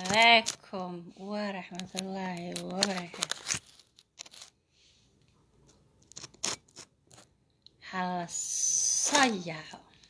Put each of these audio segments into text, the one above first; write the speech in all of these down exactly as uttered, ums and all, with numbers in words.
عليكم ورحمة الله وبركاته. حلا صيع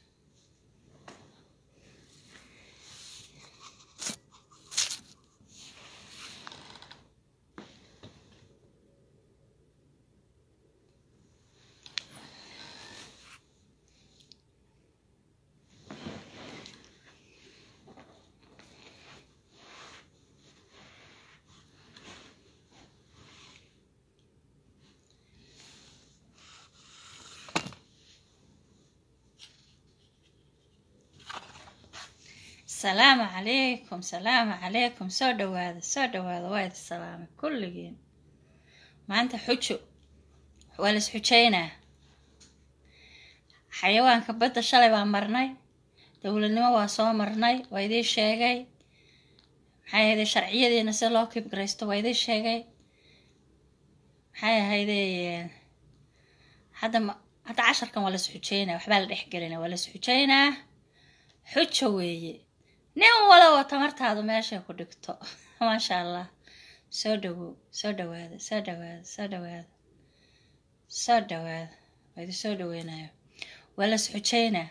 السلام عليكم. سلام عليكم. سو دواada soo dhawaada waa idin salaamay kulligiin. maanta xujo waa la isxujeynaa. xayawaanka badda shalay baan marnay, dowladnimo waa soo marnay, waa idin sheegay maxay ahayd sharciyadeena si loo kibgraysto, waa idin sheegay maxay ahayd hadda hadda casharkan waa la isxujeynaa, waxbaa la dhex gelinaa, waa la isxujeynaa. xujo weeye, nin walaba tamartaadu meeshay ku dhigto. maasha allah. soo dhawow, soo dhawaada, soo dhawaada, soo dhawaada, soo dhawaada. waa idin soo dhaweynayo. waa la isxujeynaa,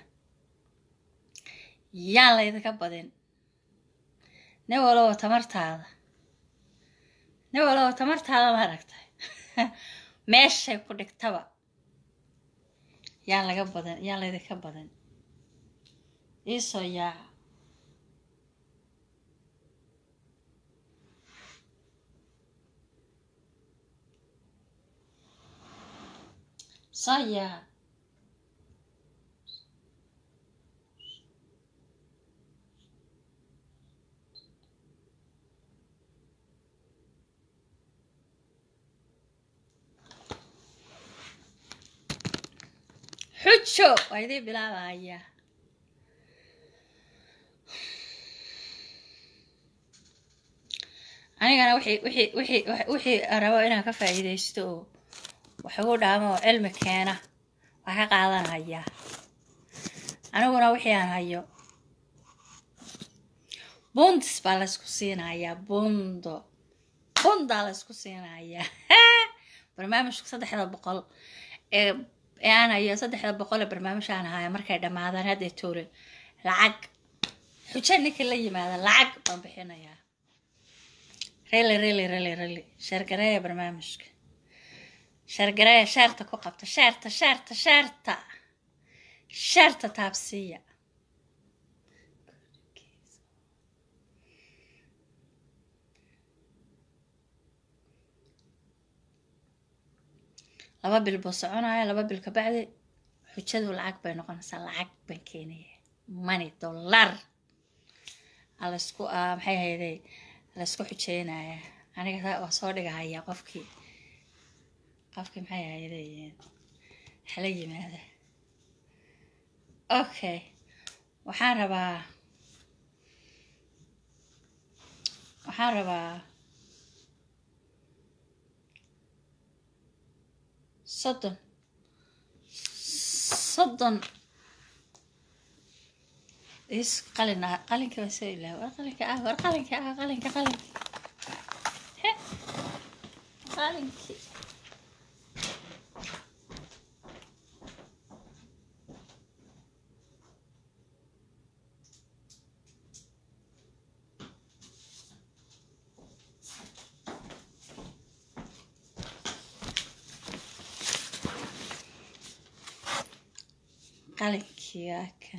yaan laydinka badin. nin walaba tamartaada, nin walaba tamartaada ma aragtay meeshay ku dhigtaba yaan laga badan, yaan laydinka badin. iisoo yaaca. soo yaaca. xujo waa idin bilaabaya. anigana wixii wixii wixii wixii rabo inaan ka faa'iideysto oo wax ugu dhaamo oo cilmi keena wax ka qaadanaya. aniguna wixii aan hayo bundis baa la isku siinayaa. bundo bunda la isku siinayaa. barnaamijka saddexda boqol ee ee aan hayo saddexda boqol ee barnaamij aan hayo markay dhamaadaan hadda toore lacag xujo ninka la yimaada lacag baan bixinayaa. ريلي ريلي ريلي ريلي شرقرايا برنامجك. شرقرايا شارتا كو قبطة. شارتا شارتا شارتا شارتا تابسية. لابا بالبوسعونا لابا بالكبعدي حجادو العق بين نقنصا العق بين كينية ماني دولار على اسكو اه محي هيدي la isku xujeenaya. aniga waa soo dhigahaya qofkii qofkii maxay ahaydeen xala yimaada. okay waxaan rabaa waxaan rabaa soddon soddon is qalina qalinka waa soo ilaa war qalinka ah war qalinka ah qalinka qalinka he qalinki qalinki aka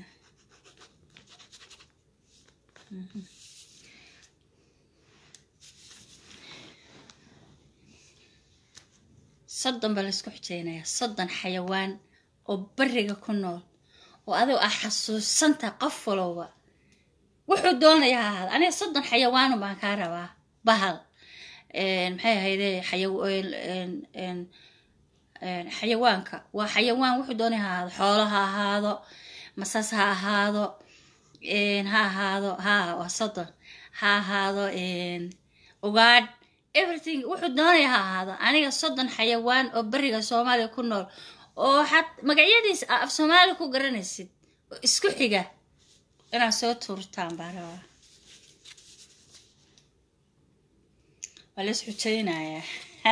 soddon baa la isku xujeynayaa. soddon xayawaan oo bariga ku nool oo adigu ah xasuusanta qof walba wuxuu doonayaa ahaada. aniga soddon xayawaan baan kaa rabaa. bahal maxay ahaydee xayawaan xayawaanka waa xayawaan wuxuu doonayaa ahaado. xoolo ha ahaado, masas ha ahaado, ha ahaado ha waa soddon ha ahaado ugaadh everything wuxuu doonaya ha ahaado. aniga soddon xayawaan oo bariga Soomaaliya ku nool oo xad magacyadiisa af Soomaali ku garanaysid oo isku xiga inaad soo tuurtaan baa rabaa. walis xujeynaya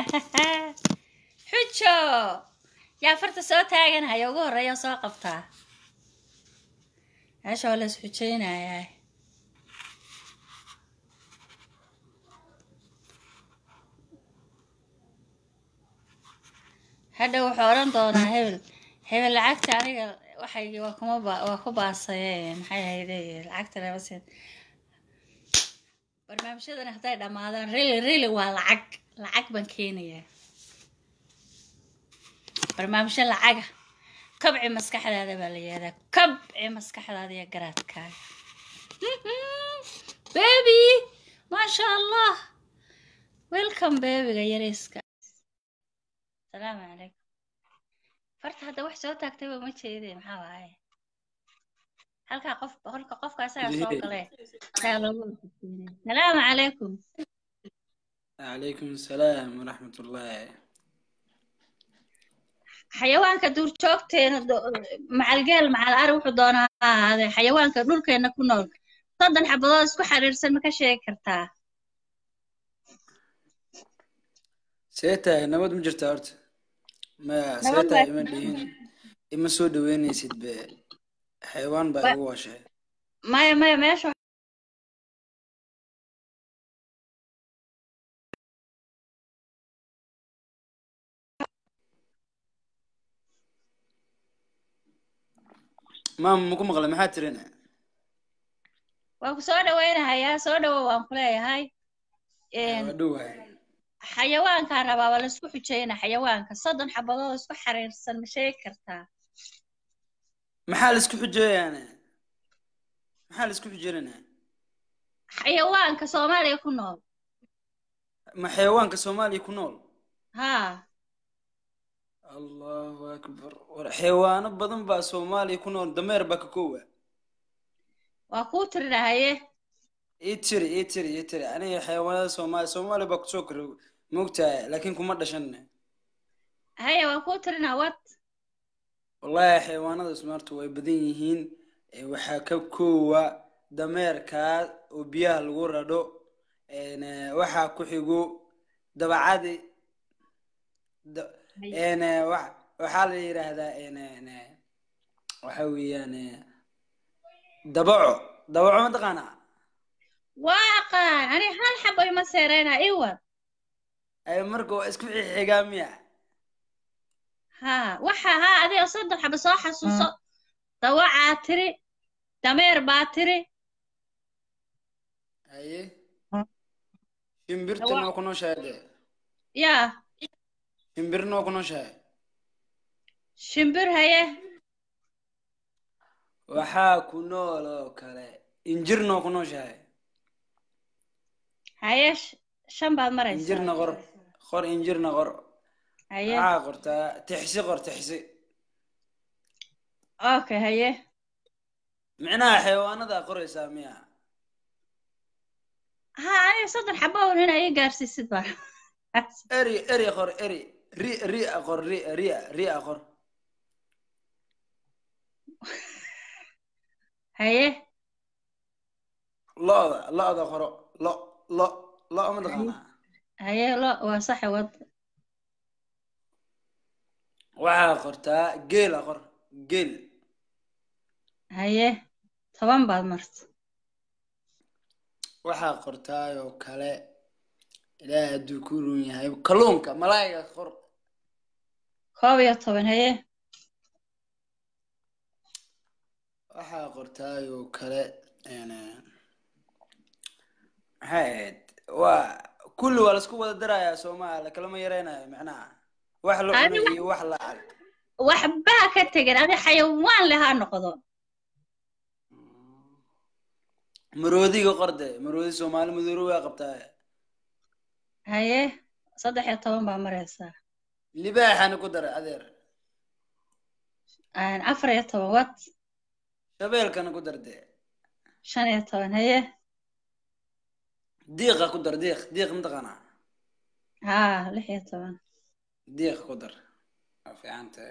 xujo yaa farta soo taaganaya ugu horeeya soo qabtaa meesha walis xujeynaya hadda wuxuu oran doonaa hebel hebel lacagta aniga waxay waa kuma waa ku baasayeen maxay ahaydee lacagta labaseed barnaamijyadan hadday dhammaadaan really really waa lacag lacag baan keenayaa barnaamijyo lacaga kabci maskaxdaada baa la yihahdaa kabci maskaxdaada iyo garaadkaaga baby maasha allah welcome babyga yariiska salaamu calaykum farta hadda wax soo taagtayba ma jeedee maxaa waaye halkaa qof qolka qofka asagaa soo galee asagaa loogu wadaagsiinaya salaamu calaykum calaykum asalaam waraxmatullaahi xayawaanka duurjoogteena macalgeel macal ari wuxuu doonaa ha ahaadee xayawaanka dhulkeena ku nool soddon xabadood isku xiriirsan ma ka sheegi kartaa see tahay nabad ma jirtaa horta ma see tahay ima dhihin ima soo dhaweynaysid be xayawaan baa igu washay maya maya meesha maama maku maqlay maxaa tirina waan ku soo dhaweynahayaa soo dhawow waan ku leeyahay waa dhowahay xayawaankaa rabaa waa laisku xujeyna xayawaanka soddon xabadood isku xiriirsan ma sheegi kartaa maxaa la isku xujeeyaane maxaa la isku xujeynanaa xayawaanka soomaaliya ku nool ma xayawaanka soomaaliya ku nool haa allahu akbar war xayawaano badan baa soomaaliya ku nool dameer baa ka koowa waa kuu tirinahaye ii tiri ii tiri ii tiri aniga xayawaanada soomaaliya soomaaliya baa kusoo kora moogtahay laakiin kuma dhashanne haya waan kuu tirinaa wad wallahi xayawaanada smartu way badan yihiin waxaa ka koowa dameerkaa oo biyaha lagu radho waxaa ku xigo dabacadi waxaa la yidhaahdaa waxa weeyaan dabaco dabaco ma taqaanaa waa aqaan ani hal xabo ima seereyna iwad ay marka waa isku xigaa miya haa waxa haa adiga soddon xabo soo xasuuso dawacaa tiri dameer baa tiri haye shimbirta noo ku nooshahay de yaa shimbir noo ku nooshahay shimbir haye waxaa ku nool oo kale injir noo ku nooshahay haye shan baad maraysaa injirna qor qor injirna qor haye waxaa qortaa tixsi qor tixsi okay haye micnaha xayawaanada qoraysaa miya haa aniga soddon xabo nin ay gaarsiisid baa eri eri qor eri ri ri qor ri ri ri qor haye lo'da lo'da qoro lo lo lo ma taqaanaa haye lo waa sax wad waxaa qortaa geela qor geel haye toban baad marta waxaa qortaa oo kale ilaahay hadduu ku run yahay kalluunka malaayiga qor koob iyo toban haye waxaa qortaa oo kale maxay ahayd waa kulli waa laisku wada darayaa soomaaliya kalama yareynayo macnaha wax la cuno iyo wax la ag waxbaa ka tegin adi xayawaan leh ha noqdo maroodiga qorde maroodi soomaali madooro waa qabtaa haye saddex iyo toban baa maraysaa libaaxana ku dara adeer afar iyo toban wad shabeelkana ku dar dee shan iyo toban haye diiqa ku dar diiq diiq mataqaanaa haa lix iyo toban diiq ku dar waa fiican tahay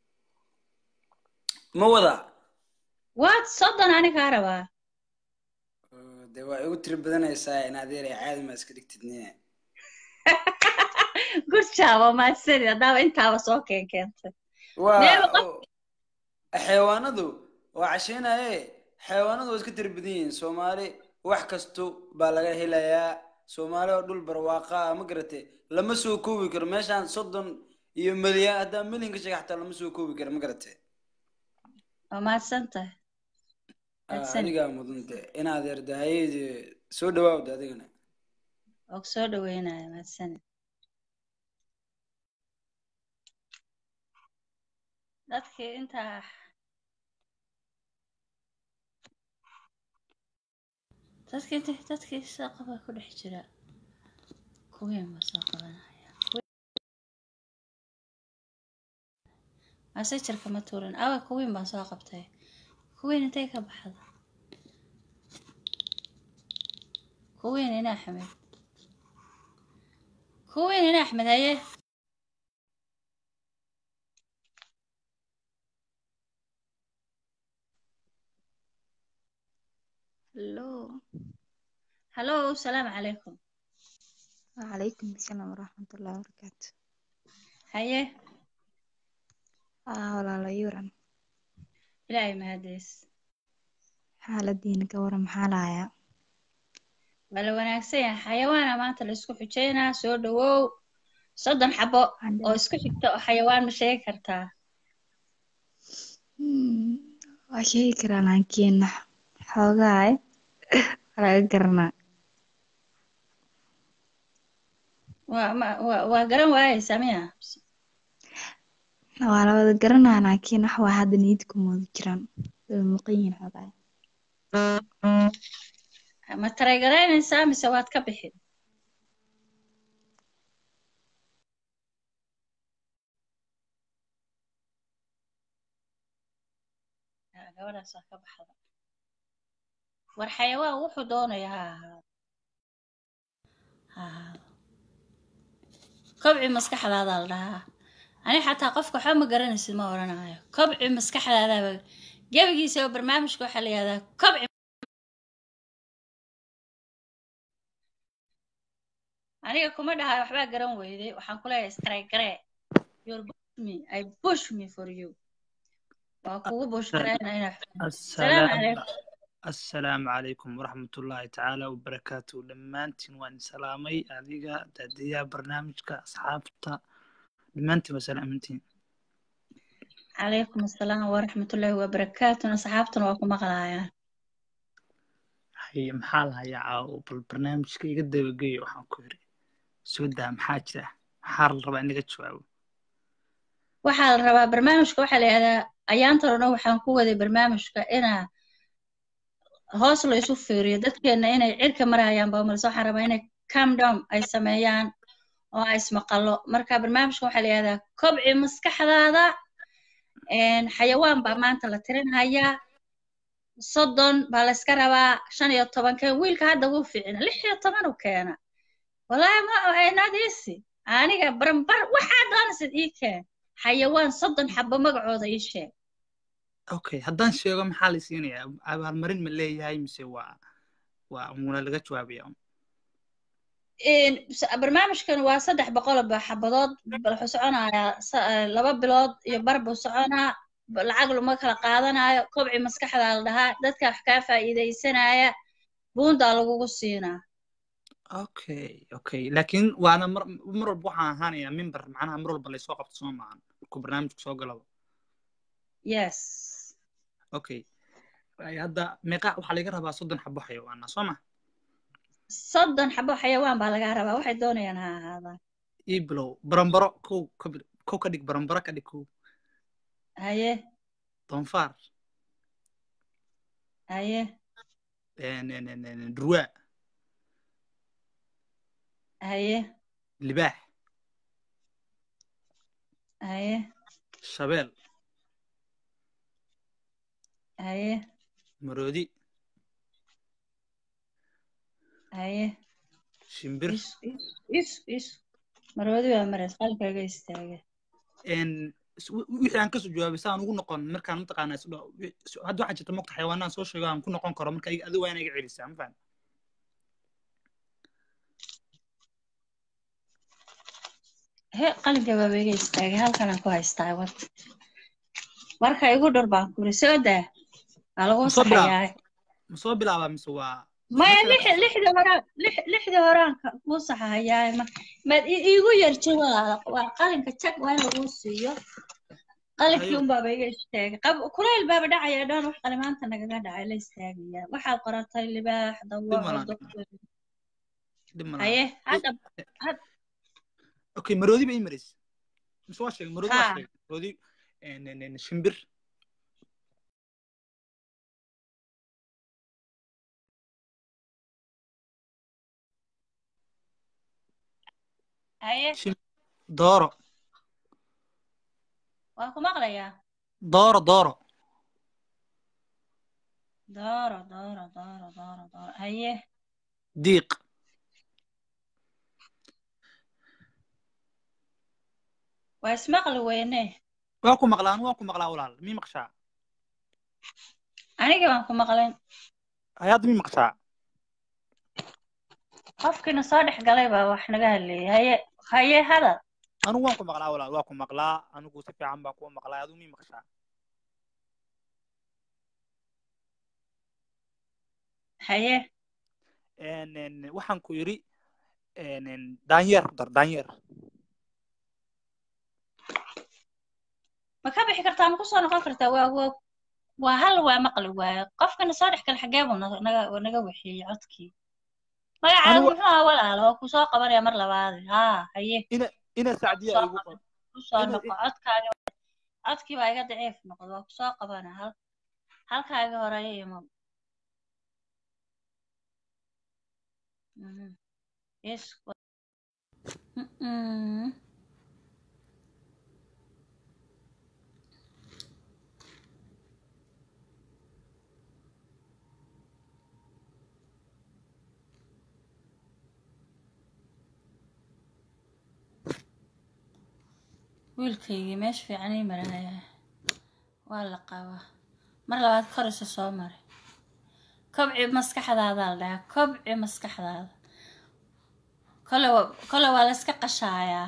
ma wada wad soddon ani kaa rabaa dee waa igu tiri badanaysaa in adeer ay caadi ma iska dhigtidne good job oo mahadsanid haddaaba intaaba soo keen keentay meel qof waa xayawaanadu waa casheynaye xayawaanadu waa iska tiri badan yihiin soomaali wax kasto baa laga helayaa soomaali oo dhul barwaaqa ah ma garatay lama soo koobi karo meeshaan soddon iyo milyan haddaa milyan ka sheega xataa lama soo koobi karo ma garatay waa mahadsan tahay Ah, mahadsanid adigaa mudante inaad erdahayd soo dhawaawda adigana oo ku soo dhaweynaya mahadsanid dadkii intaa dadkii inta dadkii saaqa baa ku dhex jira kuwiin baa soo qabanaya masajarka ma tuurin awa kuwiin baan soo qabtay kuwiin intay ka baxda kuwiin ina axmed kuwiin ina axmed haye Hello. hallo salaamu calaykum وعليكم السلام ورحمة الله وبركاته. haye آه ولا لا يورن. ilaahay mahadiis حالدين كورم حالايا. waa la wanaagsan yahay xayawaana maanta la isku xujeynaa soo dhawow soddon xabo oo عندنا. isku xigta oo xayawaan ma sheegi kartaa Hmm. وشيء كرا لكن حوجاي ولا قرنا. waa ma waa waa garan waayeysaa miya ولا ولا قرنا لكن حوا هذا نيتكم وذكران. المقيم حوجاي. ma tareygaraynaysaa mise waad ka bixi Ah, gabadhaas waa ka baxda war xayawaan wuxuu doonaya ha ahaado ha ahaado kobci maskaxdaada la dhahaa ani xataa qofka waxba ma garanaysid ma odhanayo kobci maskaxdaadaba gebigiisa oo barnaamijka waxaa la yihahdaa kobci aniga kuma dhahayo waxbaa garan weyday waxaan ku leeyahay istaraygare your push me I push me for you waa kugu bush garayna inaa salaamu السلام calaykum السلام عليكم ورحمة الله تعالى وبركاته دمانتين وان سلامي أديقا تأديها برنامجك أصحابتا دمانتين وسلامتين calaykum asalaam waraxmatullaahi wabarakaatuna asxaabtuna waa ku maqlaayaan هي محالها يا عاو بالبرنامجك يقدر يقوي وحان كوري سودا محاجة حار الربع نيجا تشواو waxaa la rabaa barnaamijka waxaa la yihahdaa ayaantarona waxaan ku waday barnaamijka inaa hoos la isu fiiriyo dadkeena inay cirka marayaan baa malse waxaan rabaa inay calm down ay sameeyaan oo ay ismaqalo marka barnaamijka waxaa la yihahdaa kobci maskaxdaada een, xayawaan baa maanta la tirinhayaa soddon baa la iska rabaa shan iyo tobankeen wiilka hadda wuu fiicina lix iyo toban u keena wallaahi ma nadiisi aniga baranbar waxaa doonaysid ii keen xayawaan soddon xabo magacooda ii sheeg أوكي هدان شيغو محالي سينيا عبار مرين من ليه هاي مسي وا وا مونا لغا جوابي يوم Een, s- barnaamijkan waa saddex boqol ba xabadood bal wuxuu soconayaa sa- eh, laba bilood iyo bar buu soconaa ba- lacag lama kala qaadanayo kobci maskaxda la dhahaa dadka wax kaa faa'iidaysanaya buundaa lagugu siinaa اوكي اوكي لكن وانا مر مر بوحا هانيا منبر معناها مر باللي سوق قبط سو معن كو برنامج سو غلو yes اوكي اي هدا ميقا waxa laga rabaa soddon xabo xayawaan Soomaa soddon xabo xayawaan baa laga rabaa waxay doonayaan ha ahaadaan iblo barambaro ko ko ka dhig barambaro ka dhig ko haye donfar haye en en en druwa haye libaax haye shabeel haye maroodi haye shimbir is is is is maroodi waa maras qalkaaga istaaga en wixii aan ka soo jawaabay saan ugu noqon markaan mataqaanaa isla hadda waxaa jirta mogta xayawaanaan soo sheego aan ku noqon karo marka adigu waa inaga celisaa ma fahmi he qalinka baa iga istaagay halkan aan ku haystaa wad marka igu dhar baan kuri soo daa waa lagu ma soo bilaab saxayaa ma soo bilaabaa mise waa maya meesha lix lixda horaan lix lixda horaan ka- kuu saxayaa ma maad i- iigu yarjin walaala waa qalinka jag waa in lagu siiyo qalinkii hayo unbaaba iga istaagay qab kuleyl baaba dhacaya dhan wax qalimaanta nagaga dhacay la istaagaya waxaad qoratay libaax dhib dawaco malaan doctor dhib malaan haye hadda had okay maroodi ba ii marays mise waa sheegay maroodi waa haa sheegay maroodi en- en- en, shimbir haye shim dooro waan ku maqlayaa dooro dooro dooro dooro dooro dooro dooro haye diiq waa ismaqli weyne waa ku maqlaa anu waa ku maqlaa walaal mii maqshaa aniga waan ku maqlayn hayaad mii maqshaa qofkiina soo dhex galay baa wax naga hadleeyay haye haye hadal anigu waan ku maqlaa walaal waa ku maqlaa anigu si fiican baan kuwa maqlaa aduu mii maqshaa haye en en waxaan ku yidhi en en daanyeer ku dar daanyeer ma ka bixi kartaa ma ku soo noqon kartaa waa waa waa hal waa maqli waaye qofkana soo dhex galay xagee buu naga naga naga wixiyey codkii magacaagu anigu muxuu ahaa walaalo waa ku soo qabanaya mar labaad haa haye ina ina ku sacdiya soo igu qaban qor ku soo ina noqo codkaaga codkii baa iga daciif noqday waa ku soo qabana hal halkaaga horeeya iyo ma mhm yes mm wiilkaygii meesha fiican ii maraya waa la qabaa mar labaad kor isu soo maray kobci maskaxdaada la dhahaa kobci maskaxdaada kole wa kole waa la iska qashaayaa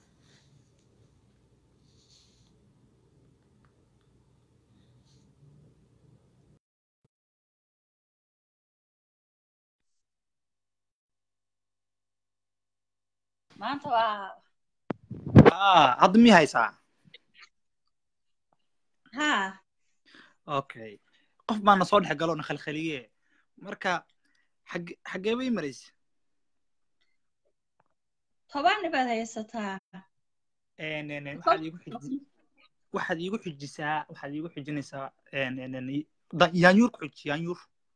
maanta waa ah hadda mii haysaa haa okay qof baana soo dhex galo na khalkhaliye marka xag xagee bay maraysa toban baad haysataa en en en, qof waxaad iigu xiji waxaad iigu xijisaa waxaad iigu xijinaysaa en en en da- yaanyuur ku xiji yaanyuur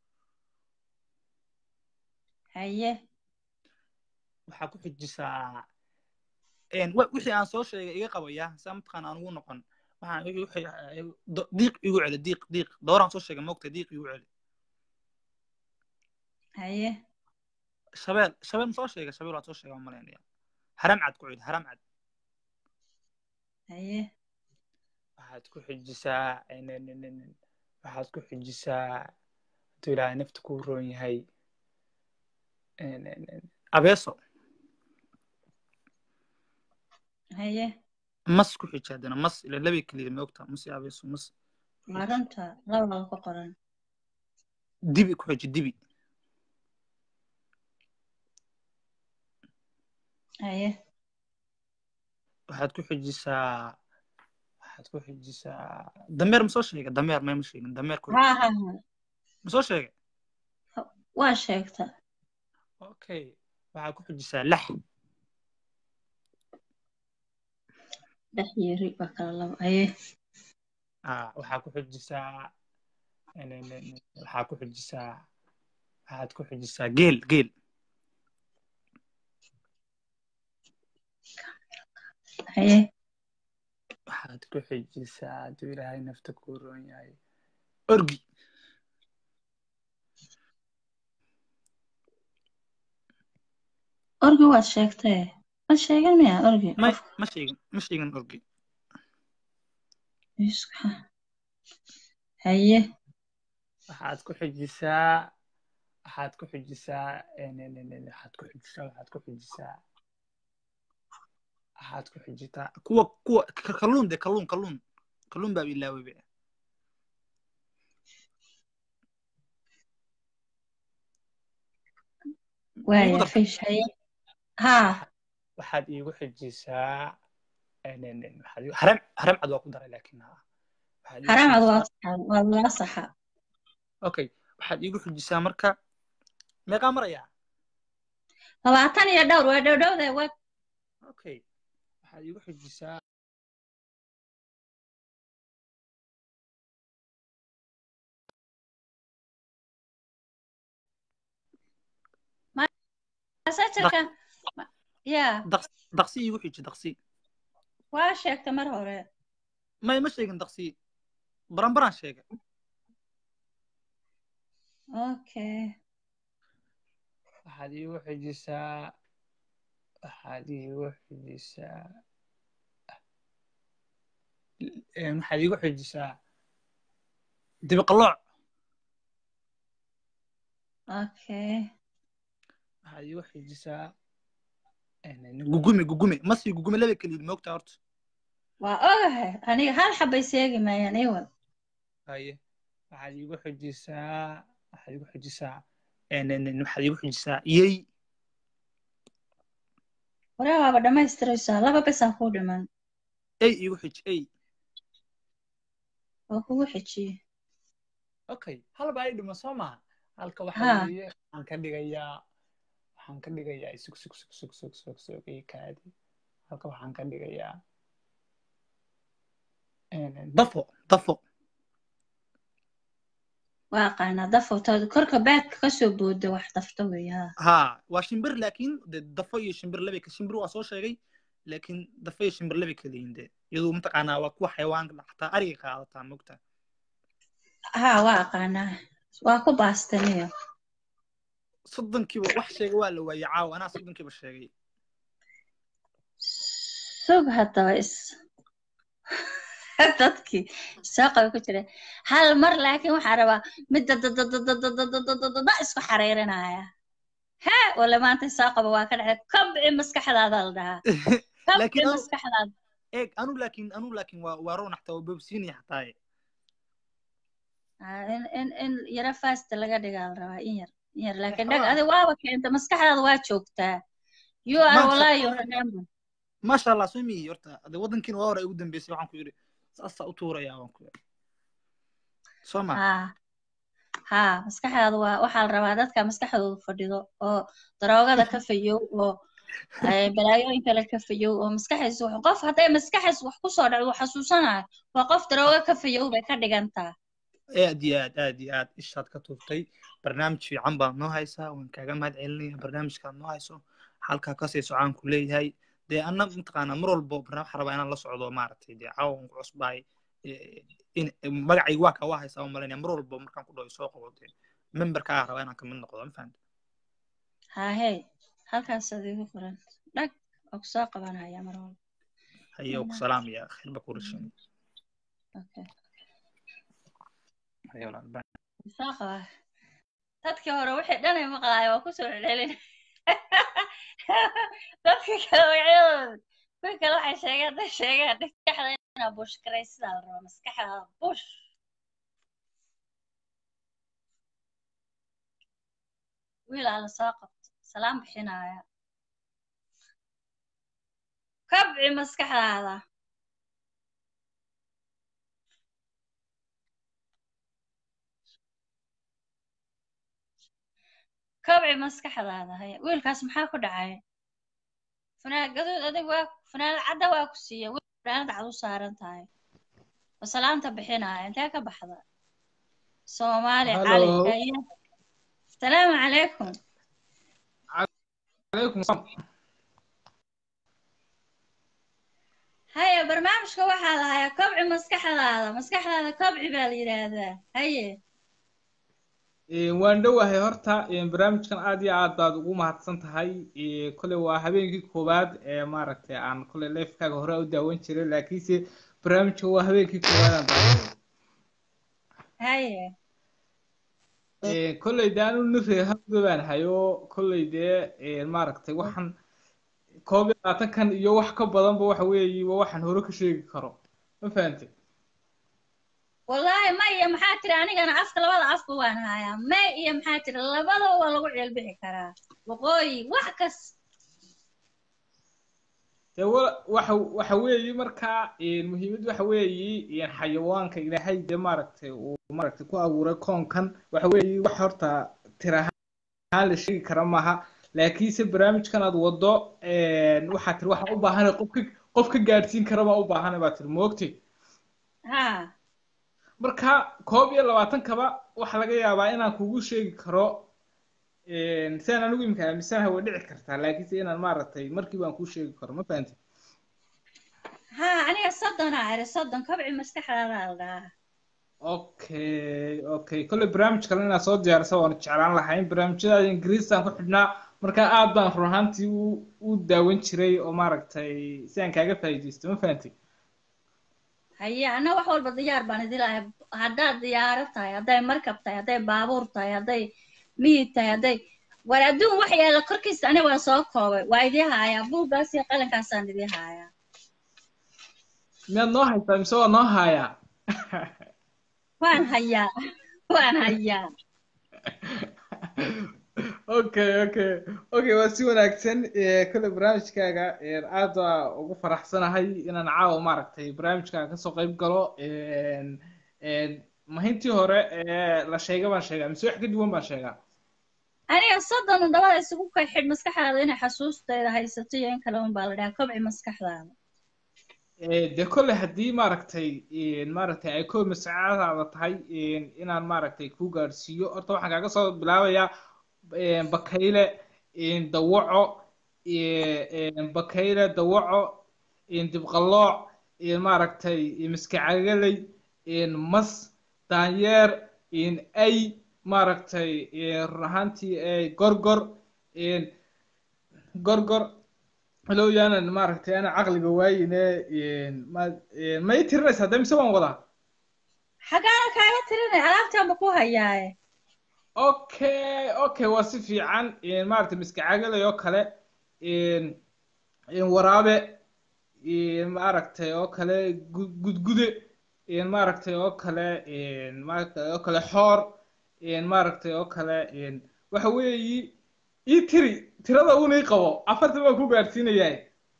haye waxaa ku xijisaa en wa- wixii aan soo sheegay iga qabaya saa mataqaana aan ugu noqon waxaan wixii do- diiq igu celi diiq diiq dooraan soo sheegay moogta diiq igu celi haye shabeel shabeel ma soo sheegay shabeel waad soo sheegay waan malaynaya haram cad ku celi haram cad haye waxaad ku xijisaa en en en en waxaad ku xijisaa hadduu ilaahay nafta kuu roon yahay en en en abeeso haye mas ku xiji haddana mas ila labay keliya ma ogta mas iyo abeeso mas ku waa xiji runta labada ku qoran dibi ku xiji dibi haye waxaad ku xijisaa waxaad ku xijisaa dameer ma soo sheegay dameer mayma sheegin dameer ku haa xiji haa haa ma soo sheegay waa sheegta okay waxaad ku xijisaa lax dhex yiri waa kala labo haye ah waxaad ku xijisaa en en en waxaad ku xijisaa waxaad ku xijisaa geel geel haye waxaad ku xijisaa hadduu ilaahay nafta kuu roon yahay orgi orgi waad sheegtee ma sheegan miya orgi ma qof ma sheegin ma sheegin orgi iska haye waxaad ku xijisaa waxaad ku xijisaa en en en en waxaad ku xijisaa waxaad ku xijisaa waxaad ku xijitaa kuwa kuwa kalluun de kalluun kalluun kalluun baa ilaaway be وايا في شيء ها waxaad iigu xijisaa haram haram cad waa ku daray laakiin حرام عاد واضحة والله صح okay waxaad iigu xijisaa marka meeqa maraya labaatan iyo dhowr waa dhow dhowda waa okay waxaad iigu xijisaa masajirka ya daqsi iigu xiji daqsi waa sheegtay mar hore may ma sheegin daqsi baranbaraan sheega okay waxaad iigu xijisaa waxaad iigu xijisaa waxaad iigu xijisaa dibiqalooc okay waxaad iigu xijisaa gugumi gugumi masi gugumi laba keliya moogtaa horta waa ogahay aniga hal xabay seegi maayaan iwal haye waxaad iigu xijisaa waxaad iigu xijisaa waxaad iigu xijisaa yey waraa waaba dhammaystiraysaa laba besaan kuu dhiman ey iigu xij ey oo kugu xijiye okay hal baa ii dhima soo maha halka waxaa weeye waxaan ka dhigayaa waxaan ka dhigayaa sug sug sug sug sug sug sug ii kaadi halka waxaan ka dhigayaa dafo dafo waa qaanaa dafo korka baadka ka soo booda wax dafto wey ha ha waa shimbir laakiin de dafo iyo shimbir laba ka shimbir waa soo sheegay laakiin dafo iyo shimbir laba kala yihiin de iyadoo mataqaanaa waa kuwa xayawaanka xataa ariga qaadataa mogta ha waa qaanaa waa ku baastaniyo soddonkiiba wax sheega waa la waayay caawa anaa soddonkiiba sheegay sug haddaba is dadkii soo qaba ku jira hal mar laakiin waxaa rabaa midda dadadadadadadadadada isku xariirinaya ha wala maanta soo qaba waa ka dhacay kabci maskaxdaada la dhahaa kabci maskaxdaada eeg anu laakiin anu laakiin waa waa roon xataa waa boobsiinaya xataa in in in yara fast laga dhigaa la rabaa in yar in yar laakiin dhag adi waaba keenta maskaxdaada waa joogtaa you are wallahi you remember maasha allah soo miyi horta ade waddankiina waa hore ugu dambeysay waxaan ku yidhi saasaa u tuurayaa waan ku yidhi soo ma ha ha maskaxdaada waa waxaa la rabaa dadka maskaxdooda fadhido oo daroogada ka fayow oo balaayooyinka la ka fayow oo maskaxdiisa wax qof hadday maskaxdiisa wax ku soo dhacdo xasuusanayo waa qof darooga ka fayow bay ka dhigantaa aad iyo aad aad iyo aad ishaad ka tuurtay barnaamij fiican baad noo haysaa waan kaaga mahad celinaya barnaamijkaad noo hayso halkaa kasii socaan ku leeyahay dee anna mataqaanaa mar walbo barnaamij rabaa inaan la socdo maaragtay dee caawan ku cusbaay in magacayga waa kaa waa haysaa oo malaynaya mar walbo markaan ku dhaho soo qabo dee memberka ah rabaa inaan kamid noqdo ma fahamta haahey halkaas ad igu qoran dhag oo kusoo qabanaya mar walba haye ku salaamaya khayr ba ku rashin okay haye walaal soo qaba dadkii hore wixii dhan ay maqlaaya waa kusoo celcelin dadkii kale magacyadooda kuwii kale waxay sheegeen hadday sheegeen maskaxda inaa bush garay sidaa la rabaa maskaxda bush wiilaa la soo qabto salaam bixinaya kabci maskaxdaada kabci maskaxdaada haya wiilkaas maxaa ku dhacay fanaanad gaduud adig waa fanaanad cadda waa ku siiya wiil fanaanad cad u saaran tahay oo salaanta bixinaya intee ka baxda soomaali cali haya asalaamu calaykum calaykum salaam haya barnaamijka waxaa la hayaa kabci maskaxdaada maskaxdaada kabci baa la yidhaahdaa haye waan dhowahay horta barnaamijkan aad iyo aad baad ugu mahadsan tahay kole waa habeenkii koowaad ee maaragtay aan kole leefkaaga hore u daawan jiray laakiinse barnaamijka waa habeenkii koowaad aan daawaday haye kolley de anu niree habdo baan hayo kolley dee maaragtay waxaan koob iyo labaatan kan iyo wax ka badanba waxa weeye waa waxaan hore ka sheegi karo ma fahantay wallaahi ma iyo maxaa tiri anigana afka labada afba waan hayaa ma iyo maxaa tiri labadaba waa lagu ceelbixi karaa waqooyi wax kas dee waxa waxa weeye markaa muhiimad waxa weeye xayawaanka ilaahay dee maaragtay uu maaragtay ku abuuray koonkan waxa weeye wax horta tirahaan la sheegi kara maaha laakiinse barnaamijkan aad wado waxaa tiri waxaan u baahanay qofka qof ka gaadhsiin kara baa u baahanay baa tiri moogtay ha marka koob iyo labaatan kaba waxa laga yaabaa inaan kugu sheegi karo sidaan anigu imika aaminsanahay way dhici kartaa laakiinse inaan maaragtay markii baan kuu sheegi karo ma fahantay ha aniga soddona ari soddon kabci maskaxdaada aldhaa okay okay kolley barnaamij kale inaad soo diyaarisa waan jeclaan lahayn barnaamijyada ingiriistaan ku xidhnaa marka aad baan run ahaantii u u daawan jiray oo maaragtay si aan kaaga faa'iidaysto ma fahantay haye ana wax walba diyaar baan idin lahay haddaad diyaaro tahay hadday markab tahay hadday baabuur tahay hadday miyid tahay hadday war adduun wax yaala korkiisa aniga waan soo koobay waa idii haayaa buuggaas iyo qalinkaasaan idii haayaa miyaad noo haysaa mise waa noo haayaa waan hayaa waan hayaa okay okay okay waa si wanaagsan kole barnaamijkaaga aad waa ugu faraxsanahay inaan caawa maaragtay barnaamijkaaga kasoo qayb galo mahintii hore la sheega baan sheegaa mise wax ka duwan baan sheegaa aniga soddon dabada isugu kay xidh maskaxdaada inay xasuustayda haysato iyo in kale un baa la dhahaa kobci maskaxdaada dee kolle haddii maaragtay maaragtay ay koob masacadaada tahay inaan maaragtay ku gaadhsiiyo horta waxaan kaaga soo bilaabayaa bakayle dawaco bakayle dawaco dibqalooc maaragtay miskacagaley mas daanyeer ay maaragtay run ahaantii gorgor gorgor halow yaanan maaragtay ana caqliga waayine ma ii tirinaysa hadda mise waan wadaa xagaana kaaga tirinay alaabtaanba ku hayaaye okay okay waa si fiican maaragtay miskacagaley oo kale waraabe maaragtay oo kale gudgude maaragtay oo kale maaragtay oo kale xoor maaragtay oo kale waxa weeyi ii tiri tirada uuna ii qabo afartan baan ku gaadhsiinayaa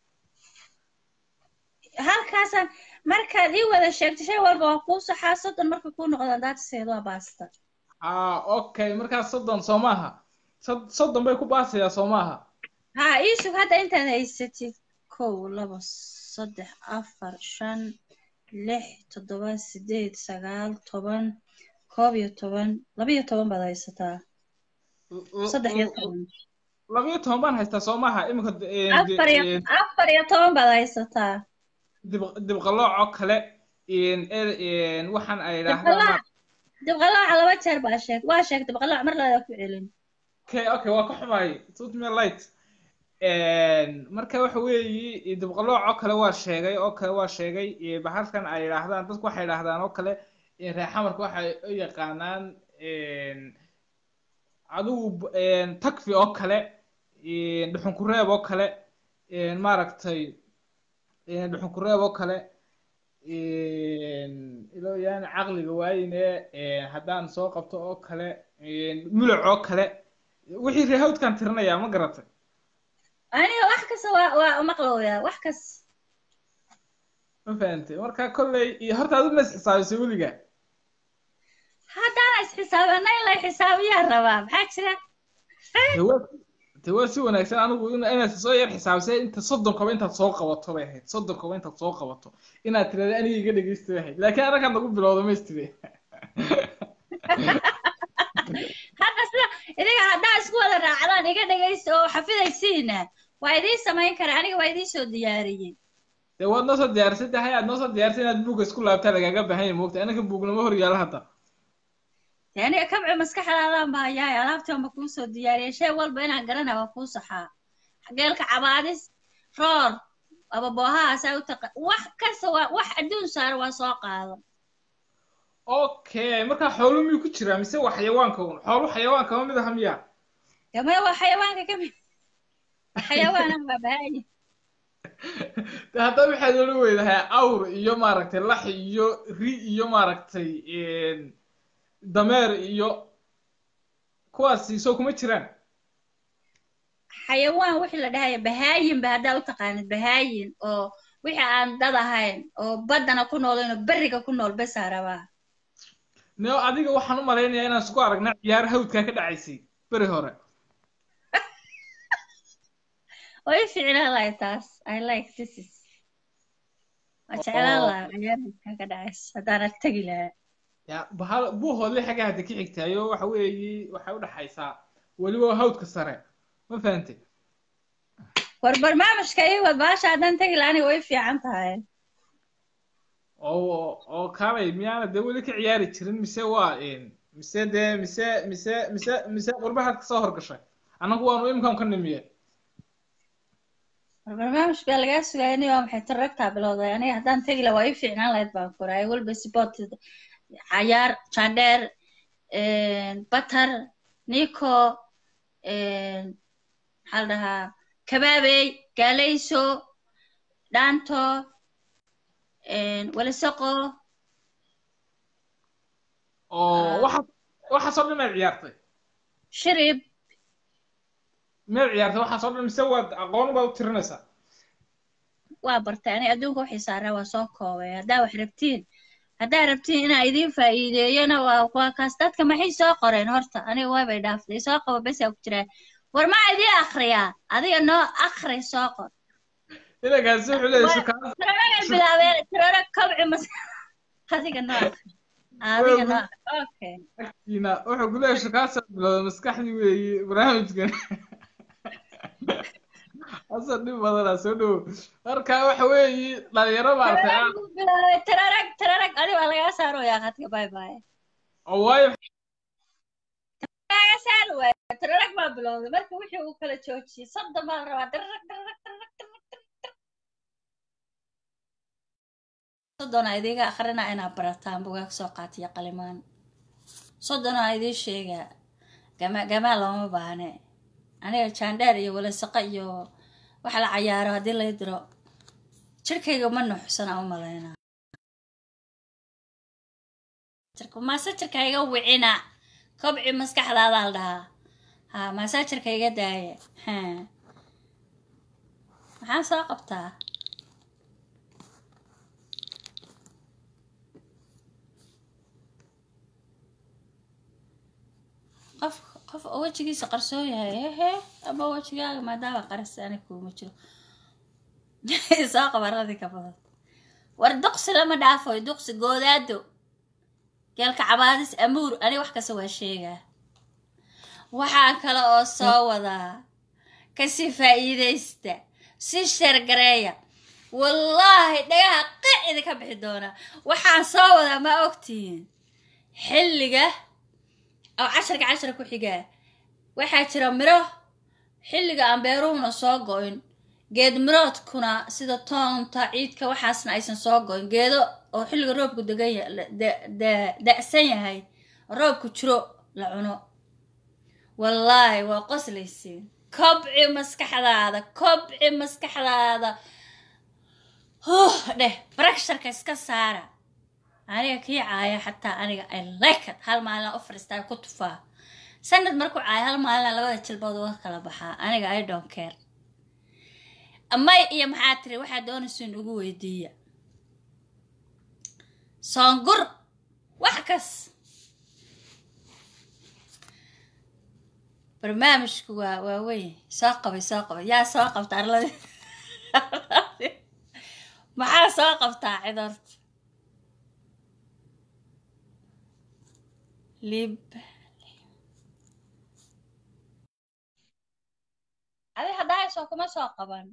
halkaasaan markaad ii wada sheegto shay walba waa kuu saxaa soddon marka kuu noqdaan daatiseed waa baasta ah okay markaas soddon soo maaha soddon bay ku baasayaa soo maaha ha ii sug hadda intaad haysatid kow labo saddex afar shan lix toddoba sideed sagaal toban koob iyo toban laba iyo toban baad haysataa saddex iyo toban laba iyo toban baan haystaa soo maaha iminka afar iyo afar iyo toban baad haysataa dibqalooc oo kale waxaan ay idhaahdaan dibqalooca laba jeer baa sheeg waa sheeg dibqalooc mar laada ku celin okay okay waa ka xumahay tut me light marka waxa weeyi dibqalooc oo kale waa sheegay oo kale waa sheegay bahalkan ay idhaahdaan dadku waxay idhaahdaan oo kale reexamarka waxay u yaqaanaan adigu takfi oo kale dhuxun kureeb oo kale maaragtay dhuxun kureeb oo kale ilo yaani caqliga waayine haddaan soo qabto oo kale mulac oo kale wixii reehawdkan tirinayaa ma garatay aniga wax kasta waa waa maqlooyaa wax kas ma fahantay marka kolley horta adu ma isxisaabisay weliga haddaan isxisaabana in la xisaabiyaa rabaa maxaa jira de waa si wanaagsan anigu inaad soo yar xisaabisay inta soddon koba intaad soo qabato bay ahayd soddon koba intaad soo qabato inaad tirada aniga iga dhegeysta bay ahayd laakiin arrinkan nagu bilowda ma istide hadda sida idiga haddaa isku wada raacdaan iga dhegeysta oo xafidaysiina waa idiin samayn karaa aniga waa idiin soo diyaariyey dee waad noo soo diyaarisay tahay aad noo soo diyaarisay inaad buugga isku laabtaa lagaaga baahan yahay moogta anaka buugnama hor yaala hadda aniga kabci maskaxdaadaan baa yahay alaabtaan ba kuu soo diyaariyay shay walba inaan garanaa waa kuu saxaa geelka cabaadis roor ababoohahaasaa u taqa wax kasta waa wax adduun saara waa soo qaado okay marka xoolo miyuu ku jiraa mise waa xayawaanka un xoolo xayawaanka ma mid aha miya gamaya waa xayawaanka ka mid xayawaana waa bahaayi hadda waxaad ola weydahay awr iyo maaragtay lax iyo ri iyo maaragtay dameer iyo kuwaasi soo kuma jiraan xayawaan wixii la dhahaya bahaayin ba haddaa u taqaanid bahaayin oo wixii aan dad ahayn oo baddana ku noolayn oo berriga ku nool besaa rabaa nio adiga waxaan u malaynayaa inaan isku aragna ciyaar hawdkaa ka dhacaysay beri hore way ficlaan lahay taas I like this is waa jeclaan lahaa ciyaar hawdkaa ka dhacaysa haddaana tegi lahaa ya bahal buuhoodle xagga hadda ka xigtaayo waxa weeye waxay u dhaxaysaa weliba hawdka sare ma fahantay war barnaamijka ii wad baasha haddaan tegi lahaa aniga way fiican tahay oo oo kaalay miyaana dee weli ka ciyaari jirin mise waa mise dee mise mise mise mise qurbahaad kasoo horgashay annagu waanu imkaan ka nimiye war barnaamij baa lagaa sugaya aniga waa maxay taragtaa bilowday aniga haddaan tegi lahaa waa ii fiicnaan lahayd baan koraay walba sport cayaar jandheer batar nico maxaa la dhahaa kabaabey gaalayso dhaanto walisaqo oo waxa waxaasoo dhan maad ciyaartay shirib maad ciyaartay waxaasoo dhan mise waad aqoon baad u tirinaysaa waa bartay aniga adduunka waxay saaraa waa soo koobay haddaa wax rabtiin haddaa rabtiin inaa idiin faa'iideeyana waa waa kaas dadka maxay soo qoreen horta aniga waabay dhaaftay soo qabo besaa ku jiraa war maa idiin akhriyaa adiga noo akhri soo qor ilagaasi wuxuu leeyahay shukaan tiraraga bilaabeen tirara kabci mas adiga noo akhri adiga noo akhri okay agtiina wuxuu ku leeyahay shukaasa bilowda maskaxdii weeye barnaamijkan asa dhib badanaa soo dhowo marka waxa weeye dhalinyaro maartay bilaabay tirarag tirarag adiga waa lagaa saarooyaa khadka bye bye oo waayo lagaa saar waay tirarag baa bilowday marka wixii uu kala joojiyey soddon baa la rabaa tirarag tirarag tirarag soddon aa idiga akhrina inaad barataan bugaag soo qaatiyo qalimaan soddon aa idiin sheegaa gama gamaa looma baahne aniga jandheer iyo walasaqa iyo waxa la cayaaro haddii lay diro jirkayga ma nuuxsana u malaynaa jirka maasajirka iga wicina kobci maskaxdaada la dhahaa ha maasajirka iga daaya ha maxaa soo qabtaa qof qof oo wejigiisa qarsoon yahay hehe ama wejigaaga maadaama qarsi ani kuuma jiro soo qabaradii ka badan war duqsi lama dhaafoy duqsi goodaado geelka cabaadis amuur ani wax kasta waa sheegaa waxaa kale oo soo wadaa kasii faa'iidaysta si sheergareeya wallaahi dhagaha qic idinka bixi doonaa waxaan soo wadaa ma ogtihiin xilliga oo casharka cashar ku xigaa waxaa jira miro xilliga aan beeruhuna soo go-in geed miroodkuna sida toonta ciidka waxaasna aysan soo go-in geedo oo xilliga roobku degan da-san yahay roobku jiro la cuno wallaahi waa qoslaysiin kobci maskaxdaada kobci maskaxdaada huh dheh baraksharka iska saara aniga kii caaya xataa aniga I like it hal maalin u fariistaa ku tufaa sanad markuu caaya hal maalin labada jilbood uga kala baxaa aniga I don't care amay iyo maxaa tiri waxaa doonaysiin ugu weydiiya soongur wax kas barnaamijku waa waa weyn soo qabay soo qabay yaa soo qabta arladii maxaa soo qabtaa cidorta lib adi haddaayso kuma soo qaban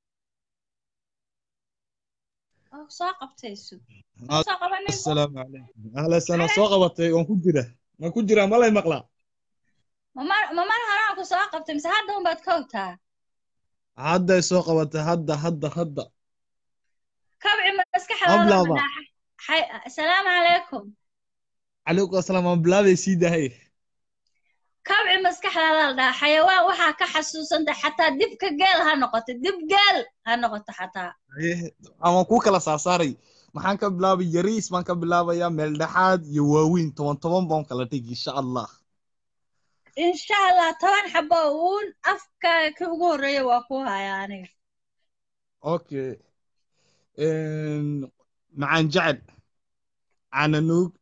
oo soo qabtayso soo qabanin assalaamu calaykum ahla sana soo qabatay waan ku jira waan ku jira malay maqlaa mamar mamar haraan ku soo qabtay mise hadda un baad kowtaa hadday soo qabatay hadda hadda hadda kabci maskaxdaada assalaamu calaykum calaykum assalaam waan bilaabay sii dahay kabci maskaxdaada la dhahaa xayawaan waxaa ka xasuusanta xataa dibka geel ha noqoto dib geel ha noqoto xataa ama ku kala saasaaray maxaan ka bilaabay yariis baan ka bilaabayaa meel dhexaad iyo waaweyn toban toban baan kala dhigi insha allah insha allah toban xabo uun afkaaga ka ugu horreeya waa ku haya aniga okay macaan jecel cananuug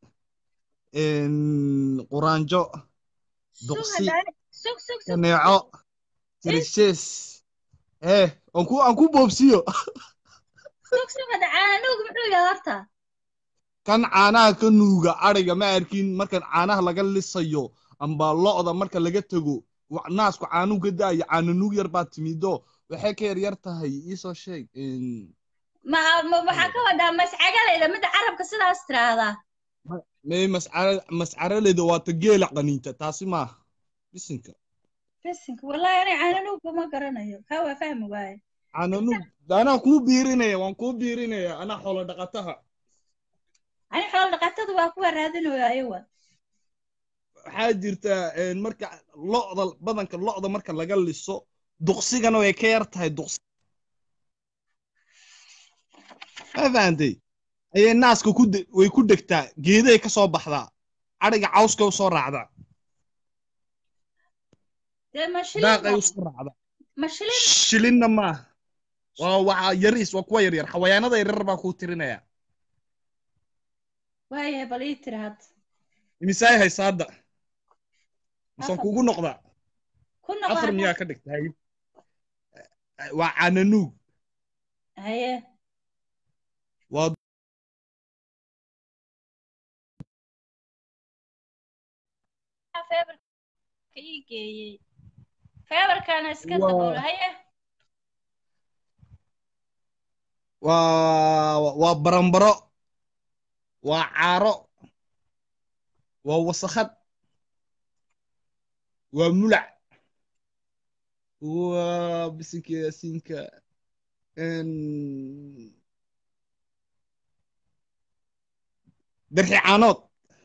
quraanjo duqsi kaneeco tirishees eh aan ku aan ku boobsiyo sugsugada cananuug muxuu yahay horta kan caanaha ka nuuga ariga ma arkin markan caanaha laga lisayo amba lo'da marka laga tago naasku caanuhu ka daayo cananuug yar baa timido waxay ka yar yar tahay iisoo sheeg ma waxaa ka wadaa mascagaleyda midda carabka sidaas tiraahdaa may mascara mascaraleyda waa ta geela qaniinta taasi maaha bisinka bisinka wallahi ani cananuug ma garanayo kaa waa fahmi waaye cananuug anaa kuu biirinaya waan kuu biirinaya anaa xoolo dhaqataha ani xoolo dhaqatadu waa kuwa raadinaya ayawa waxaa jirta marka lo'da badanka lo'da marka laga liso duqsigana way ka yar tahay duqsi ma fahantay ayay naaska ku way ku degtaa geeday ka soo baxdaa ariga cawska u soo raacdaa daaqay u soo raacdaa shilinna maaha waa waa yariis waa kuwa yaryar xawayaanada yaryar baa kuu tirinaya waayahay bal ii tiri hadda imisaay haysa hadda misaan kugu noqdaa afar miyaa ka dhigtahay waa cananuug haye waa feebarka ii geeyey feebarkana iska daboolo haye waa waa barambaro waa caaro waa wasakhad waa mulac waa bisinka yaasiinka darxi caanood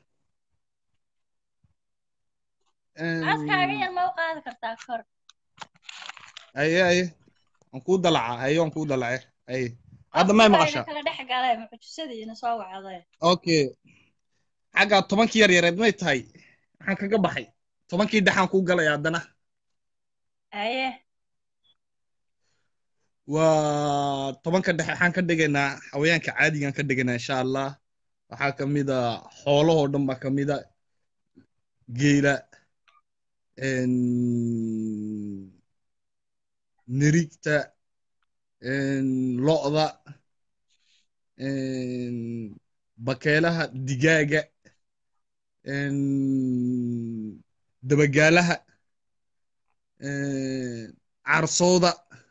afkaaga yar ma u qaadi kartaa kor aye aye waan kuu dalacaa aye waan kuu dalace aye hadda may maqashaa kala dhex galay mucjisadiina soo wacday okay xagga tobankii yar yareed may tahay waxaan kaga baxay tobankii dhexaan kuu galaya haddana aye waa tobanka dhexe waxaan ka dhigaynaa xawayaanka caadigaan ka dhigaynaa insha allah waxaa ka mid a xoolahoo dhan baa ka mid a geela nirigta lo'da bakeelaha digaaga dabagaalaha carsooda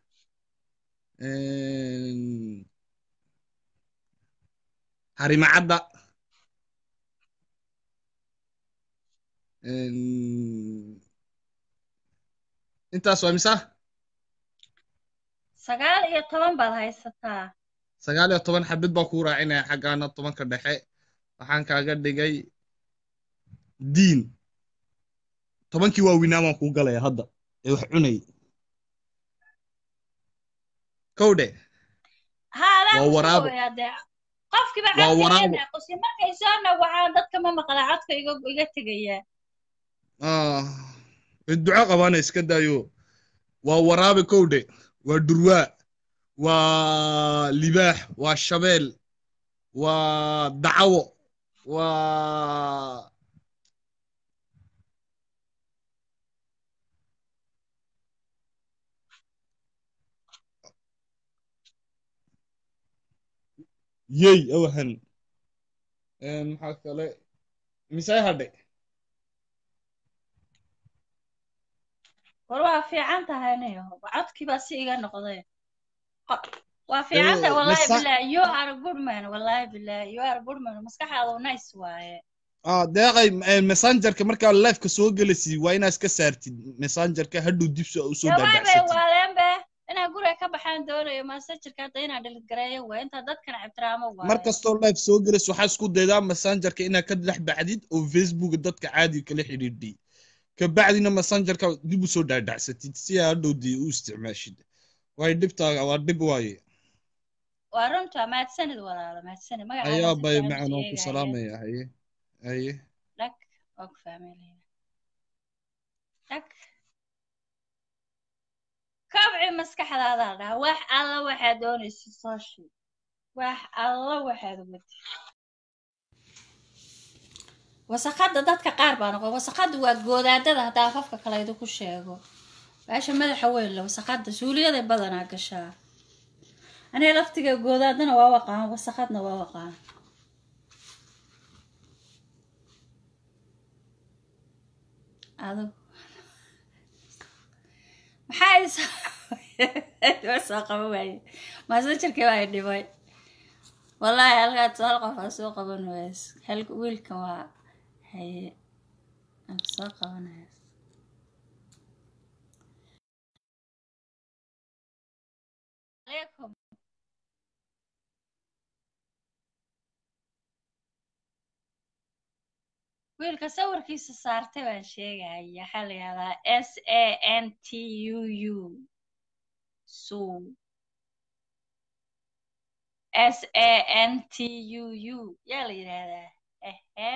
harimacadda intaas waa misa sagaal iyo toban baad haysataa sagaal iyo toban xabid baa kuu raacinaya xaggaana tobanka dhexe waxaan kaaga dhigay diin tobankii waaweynaa baan kuu galaya hadda ee wax cunay kowdhe waa waraabo qofkiiba codsi markay soo nawacaan dadka ma maqla codka iga tegaya duco qabaana iska daayo waa waraabe kowdhe waa durwaa waa libaax waa shabeel waa dacawo waa yey awahan maxaa kale misay hadhe war waa fiican tahay niyo codkii baa si iga noqday waa fiican tahay wallahi billahi you are a good man wallahi billahi you are a good man maskaxaadu nice waaye ah deeqay messengerka markaa live-ka soo gelaysi waa inaad iska saartid messengerka hadhow dib u soo daabacsid waalembe inaa guriga ka baxaan doonayo messengerka hadda inaa delete gareeyo waa inta dadkana ixtiraamo waaye mar kastoo live soo gelayso waxaa isku daydaa messengerka inaad ka dhex baxdid oo facebook dadka caadi kala xidhiidhi kabacdina messengerka dib u soo dhaadhacsatid si aad hadhowdii u isticmaashid way dhibtaaga waa dhib waaye waa runta mahadsanid walaalo mahadsanid magacaaga ayaa si bay fiican u macan waan ku sheegaya salaamaya haye haye dhag waa ku fahmayna dhag kabci maskaxdaada la dhaha wax alla waxaad doonaysid soo sheeg wax alla waxaad umatid wasaqada dadka qaar baa noqon wasaqada waa goodaadada haddaa afafka kale idinku sheego baasha madaxa weyn la wasaqada suuliyada badanaa gashaa aniga laftiga goodaadana waa waqaan wasaqadna waa waqaan ado maxaa is soo qaban waaye maasajarkii baa dhibay wallaahi halkaad hal qof aa soo qaban ways hal wiilka waa haye aan soo qabanaya عليكم wiilka sawirkiisa saartay baan sheegaya waxaa la yihahdaa s a n t u u su s a n t u u yaa la yidhaahdaa ehe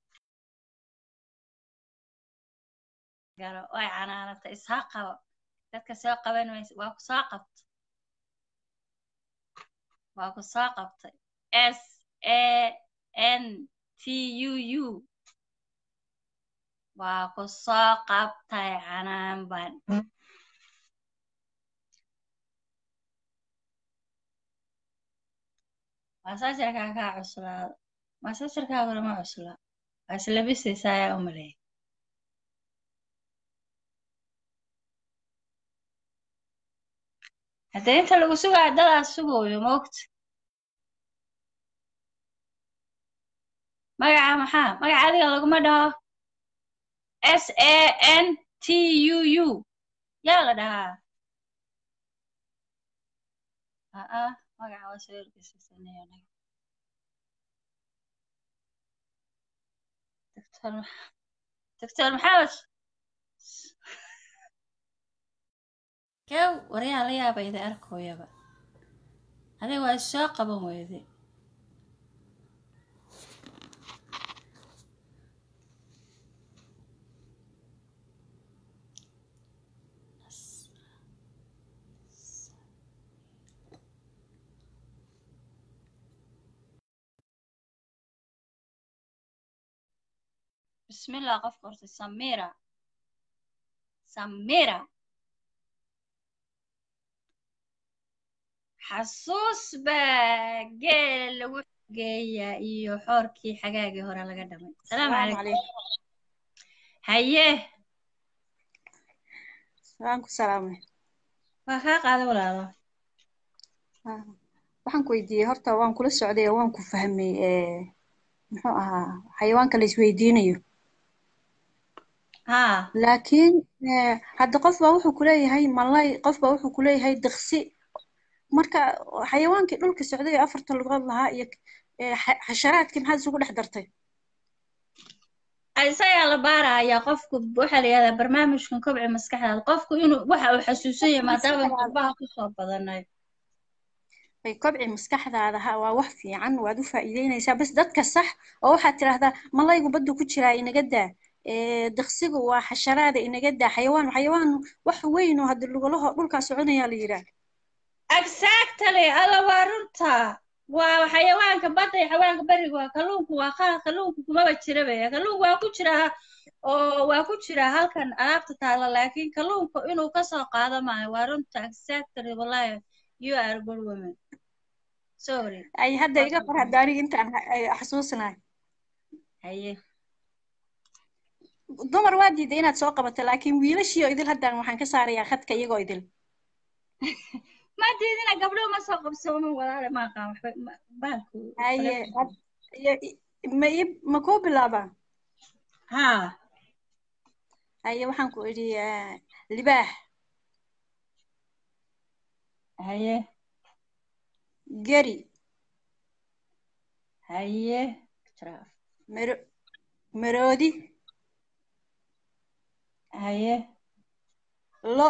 garo way canaanata isha qabo dadka soo qaban maysa waa ku soo qabta waa ku soo qabtay s a n t u u waa ku soo qabtay canaanban maasajarkaa kaa cuslaado maasajarkaaguna ma cusla waa islabisaysa ayaa u maleeya haddee inta lagu sugaa dadaas sugooyo moogta magaca maxaa magaca adiga laguma dhaho s a n t u u yaa la dhahaa aa magaca waa sawirkiisa saneeyo doctor doctor maxamed kew waryaa la yaaba ida arkooyaba adiga waa is soo qaban weyde بسم الله قف قرص سميرة سميرة حسوس باقيل لو جاية iyo xoorkii xagaagii hore laga dhamay salaam calaykum haye waan ku salaamay waa kaa qaada walaalo waxaan ku weydiiyey horta waan kula socday oo waan ku fahmay ee muxuu ahaa xayawaanka la isweydiinayo haa laakiin hadda qof baa wuxuu ku leeyahay malay qof baa wuxuu ku leeyahay diqsi marka xayawaankii dhulka socday ee afarta lugood lahaa iyo xasharaadkii maxaad isugu dhex dartay isagaa la baarayaa qofku waxaa la yihahdaa barnaamijkan kobci maskaxdaada qofku inuu waxa uu xasuusan yahay maadaama qurbaha kusoo badanay bay kobci maskaxdaada ha waa wax fiican waad u faa'iideynaysaa bas dadka sax oo waxaad tidhaahdaa malaygu baddu ku jiraa inaga daa diqsigu waa xasharaada inaga daa xayawaan xayawaan wax weyn oo hadda lugalaho dhulkaa soconayaa la yidhaah exactly alla waa runta waa xayawaanka badda iyo xayawaanka bariga waa kalluunku waa qaar kalluunku kumaba jiraba kalluunku waa ku jiraa oo waa ku jiraa halkan alaabta taala laakiin kalluunku inuu kasoo qaado maayo waa runta exactly wallahi you are a good woman sorry ay hadda iga qor hadda aniga intaan xasuusnahay haye dumar waa diiday inaad soo qabato laakiin wiilashiyo idil haddaan waxaan ka saarayaa khadka iyagoo idil ما ديدنا قبله ما سوق بسومه ولا ما قام بالكو هاي ما يب ما كو بلابا ها هاي waxaan ku iri libaax haye gari haye traf maro maroodi haye lo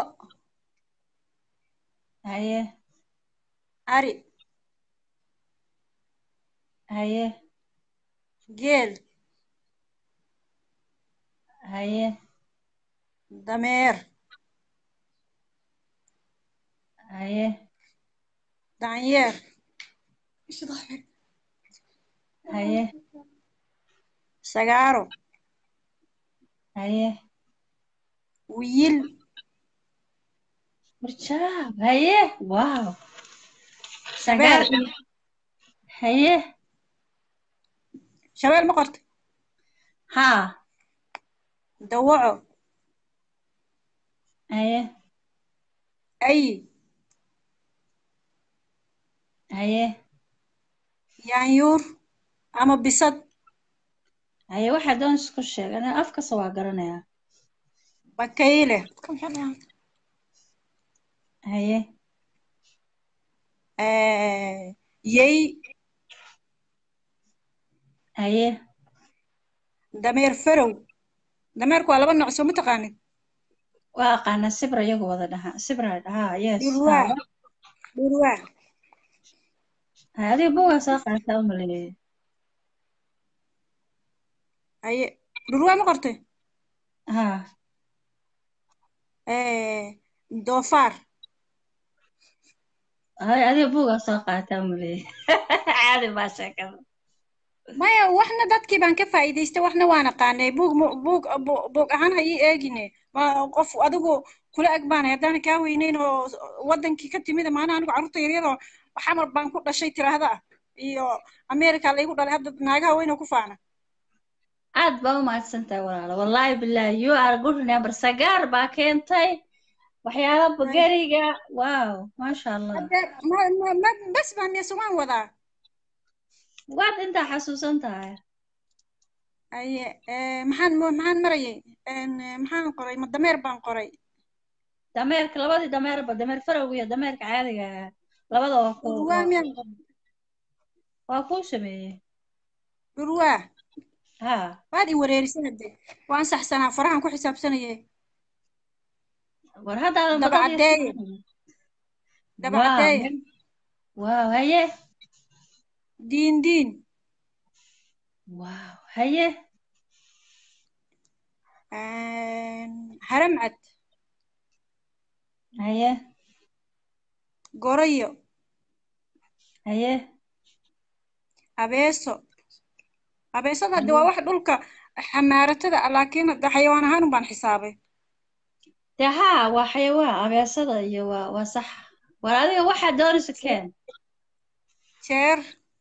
haye ari haye geel haye dameer haye daanyeer haye sagaaro haye wiyil warjaab haye wow shabeel sagaal iyo haye shabeel ma qortay haa dawaco haye ay haye yaanyuur ama bisad haye waxaa doon isku sheeg aniga afkasta waa garanayaa bakayle haye yey haye dameer farow dameerku waa laba nooc soo ma taqaanid waa aqaanaa sibra iyagu wada dhahaa sibra dhahaa yes dhurwaa haa dhurwaa haa adiga bugaa soo qaataa u maleeyay haye dhurwaa ma qortay haa doofaar hay adiga bugaa soo qaataa u maleeyay caadi baa sheekada maya waxna dadkii baan ka faa'iidaystay waxna waan aqaanay buug mu- buug bu- buug ahaan ha ii eegine ma qof adigu kula ag baanay haddaan kaa weynayn oo wadankii ka timida maana anigu carruurta yaryaroo xamar baan ku dhashay tiraahda iyo america laygu dhalay hadda naagaha weyna ku faana aad baa u mahadsantahay walaalo wallaahi billahi you are good number sagaar baa keentay waxyaalo bagariga wow maasha allah hadda ma ma ma bas baan meesumaan wadaa waad intaa xasuusan tahay aye maxaan maxaan marayay maxaan qoray ma dameer baan qoray dameerka labadii dameerba dameer farowga iyo dameerka caadiga ah labada waa ku dhurwaa miyaan qoray waa kuu sameeyey dhurwaa haa waad i wareerisay hadde waan saxsanaa farahan ku xisaabsanayay war haddaadan dabacadeeye dabacadeeye waaw haye diin diin waaw haye haramcad haye gorayo haye abeeso abeesada hadde waa wax dhulka xamaaratada ah laakiin hadda xayawaan ahaan baan xisaabay dee haa waa xayawaan abeesada iyo waa waa sax war adiga waxaad doonaysa keen jeer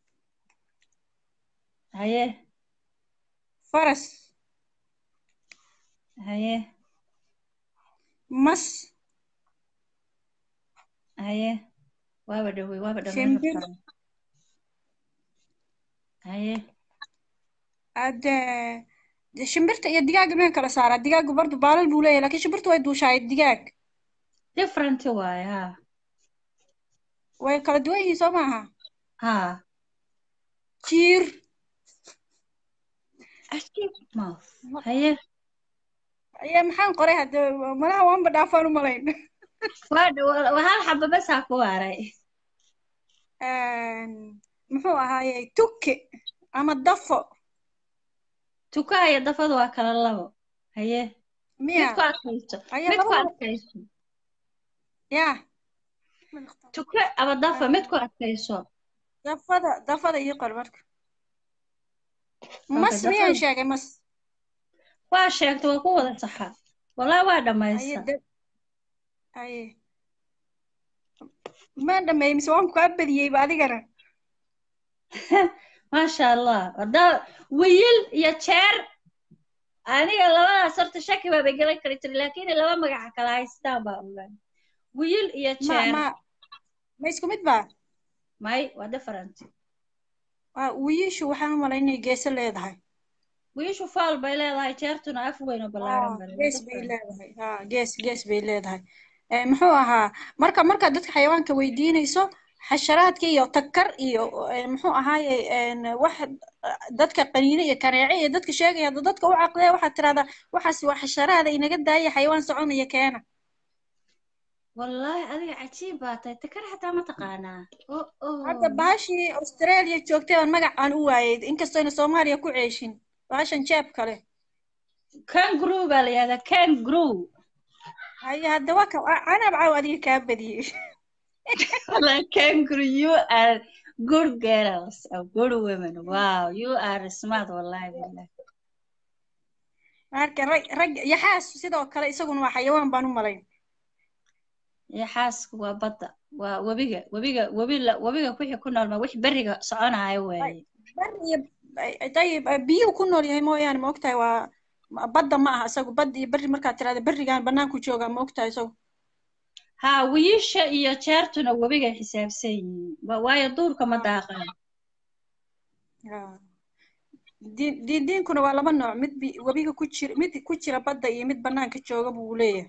haye faras haye mas haye waaba dhawey waaba shimbir dhamay haye hadde de shimbirta iyo digaaga meen kala saaraa digaagu bardu baalal buu leeyahay laakiin shimbirtu way duushaay digaag different waaye haa way kala duwan yihiin soo maaha haa jiir mouth haye aye maxaan qoray hadde malaha waanba dhaafaan u malayn waa waa hal xaba bas haa ku waaray muxuu ahaaye tuke ama dafo tukaa iyo dafadu waa kala labo haye miya mid ku adkayso aye mid ku labadaba adkayso ya tuke ama dafa mid ku adkayso dafada dafada ii qor marka Okay, mas miyaan dafada sheegay mas waa sheegtay waa ku wada saxa wallahi waa aye dhamaysa de aye maan dhameeyey mise waan kaa badiyeyba adigana maasha allah hadda wiyil iyo jeer aniga labadaas horta shaki baa bay galan kari jiray laakiin laba magaca kala haystaan baa ogaan wiyil iyo ma jeer ma ma isku mid ba may waa different waa wiyishu waxaan u malay inay geeso leedahay wiyishu faal bay leedahay jeertuna af weyn oo ballaaran ah bale waa gees bay different leedahay ah gees gees bay leedahay muxuu ahaa marka markaad dadka xayawaanka weydiinayso xasharaadka iyo takar iyo een, muxuu ahaaye een, wax dadka qaniine iyo kaneece iyo dadka sheegaya hadda dadka u caqliya waxaad tirahdaa waxaas waa xasharaada inaga daaya xayawaan soconaya keena والله أنا عجيب باتي تكره حتى ما تقانا أوه hadda أوه baashii australia joogtay baan magac aan u waayay inkastoo ina soomaaliya ku ceeshin baashan jeeb kale كانجرو بالي هذا كانجرو haye hadda waa ka anab caaw adiga kaa badiyey والله كانجرو you are good girls or good women wow you are smart والله بالله marka rag rag yaxaas sidoo kale isaguna waa xayawaan baan u malayn يا حاسك وبطة ووبيجا وبيجا وبيلا وبيجا كوحي كنا ما وح بريجا صعنا هاي واي bari iyo dayib biyuu ku nool yahay mooyaane ma ogtahay waa badda ma aha isagu bad iyo berri markaad tirahda berrigaan banaanku joogaa ma ogtahay isagu ها ويش يا شارتنا وبيجا حساب سيء واي دور كما داخل Ah. diin diin- diinkuna waa laba nooc mid bi webiga ku jira mid ku jira badda iyo mid banaanka jooga buu leeyahay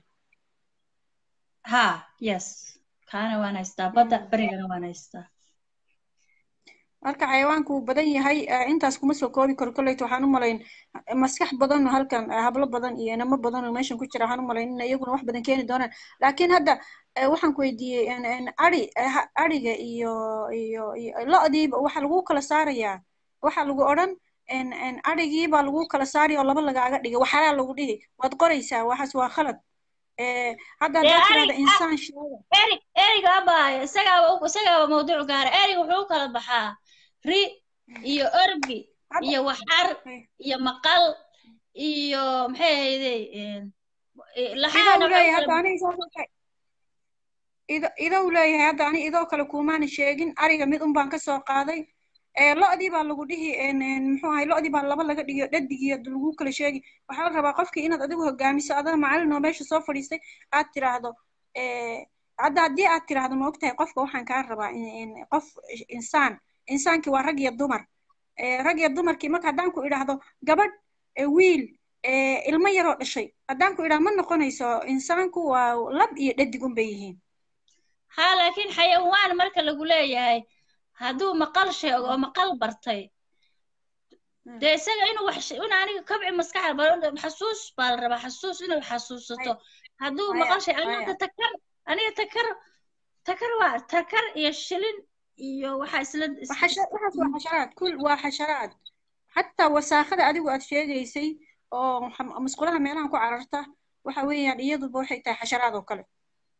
ها يس كان وانا استا بدا بريجا وانا استا marka xayawaanku wuu badan yahay eh, intaas kuma soo koobi karo kolleyta waxaan u malayn maskax badan oo halkan eh, hablo badan iyo inamo badan oo meeshan ku jira waxaan u malayn in iyaguna wax badan keeni doonaan laakiin hadda eh, waxaan ku weydiiyey en- en ari eh, ha- ariga iyo iyo iyo lo-diiba waxa lagu kala saarayaa waxa lagu odhan en en arigii baa lagu kala saaraya oo laba lagaaga dhigay waxaa lagu dhihi waad qoraysaa waxaas waa khalad eh, hadda يا haddaad tirahda اريك insaan sheega اريك اريك ابا سغا سغا موضوع قار اريك وحو كلا بخا ري iyo orgi hadda iyo waxar eh, iyo maqal iyo maxay ahaydey idow laxaana waxay leeyahay kala hadda aniga soo ido idow leeyahay hadda ani idoo kale kuumaana sheegin ariga mid un baan ka soo qaaday ee lo-dii baa lagu dhihi en en muxuu ahay lo-dii baa laba laga dhigiyo dhadigiyo lagu kala sheegi waxaa la rabaa qofkii inaad adigu hogaamiso adana macallin oo meesha soo fadhiistay aad tiraahdo ee hadda haddii aad tiraahdo ma ogtahay qofka waxaan kaa rabaa in in qof insaan insaankii waa rag iyo dumar ee rag iyo dumarkii marka haddaan ku idhaahdo gabadh ee wiil ee ilmo yaroo dhashay haddaan ku idhaahdo ma noqonayso insaanku waa lab iyo dhadig un bay yihiin ha laakiin xayawaan marka lagu leeyahay hadduu maqal sheego oo maqal bartay dee isaga inuu wax in aniga kabci maskaxda bal xasuus baa la rabaa xasuus inuu xasuusato hadduu maya maqal shay maya aniga takar aniga takar takar waa takar iyo shilin iyo waxa isla is- waxasha- waxaas waa xasharaad kul waa xasharaad xataa wasaakada adigu aad sheegaysay oo xam- musqulaha meelahan ku cararta waxa weeyaan iyaduba waxay tahay xasharaad oo kale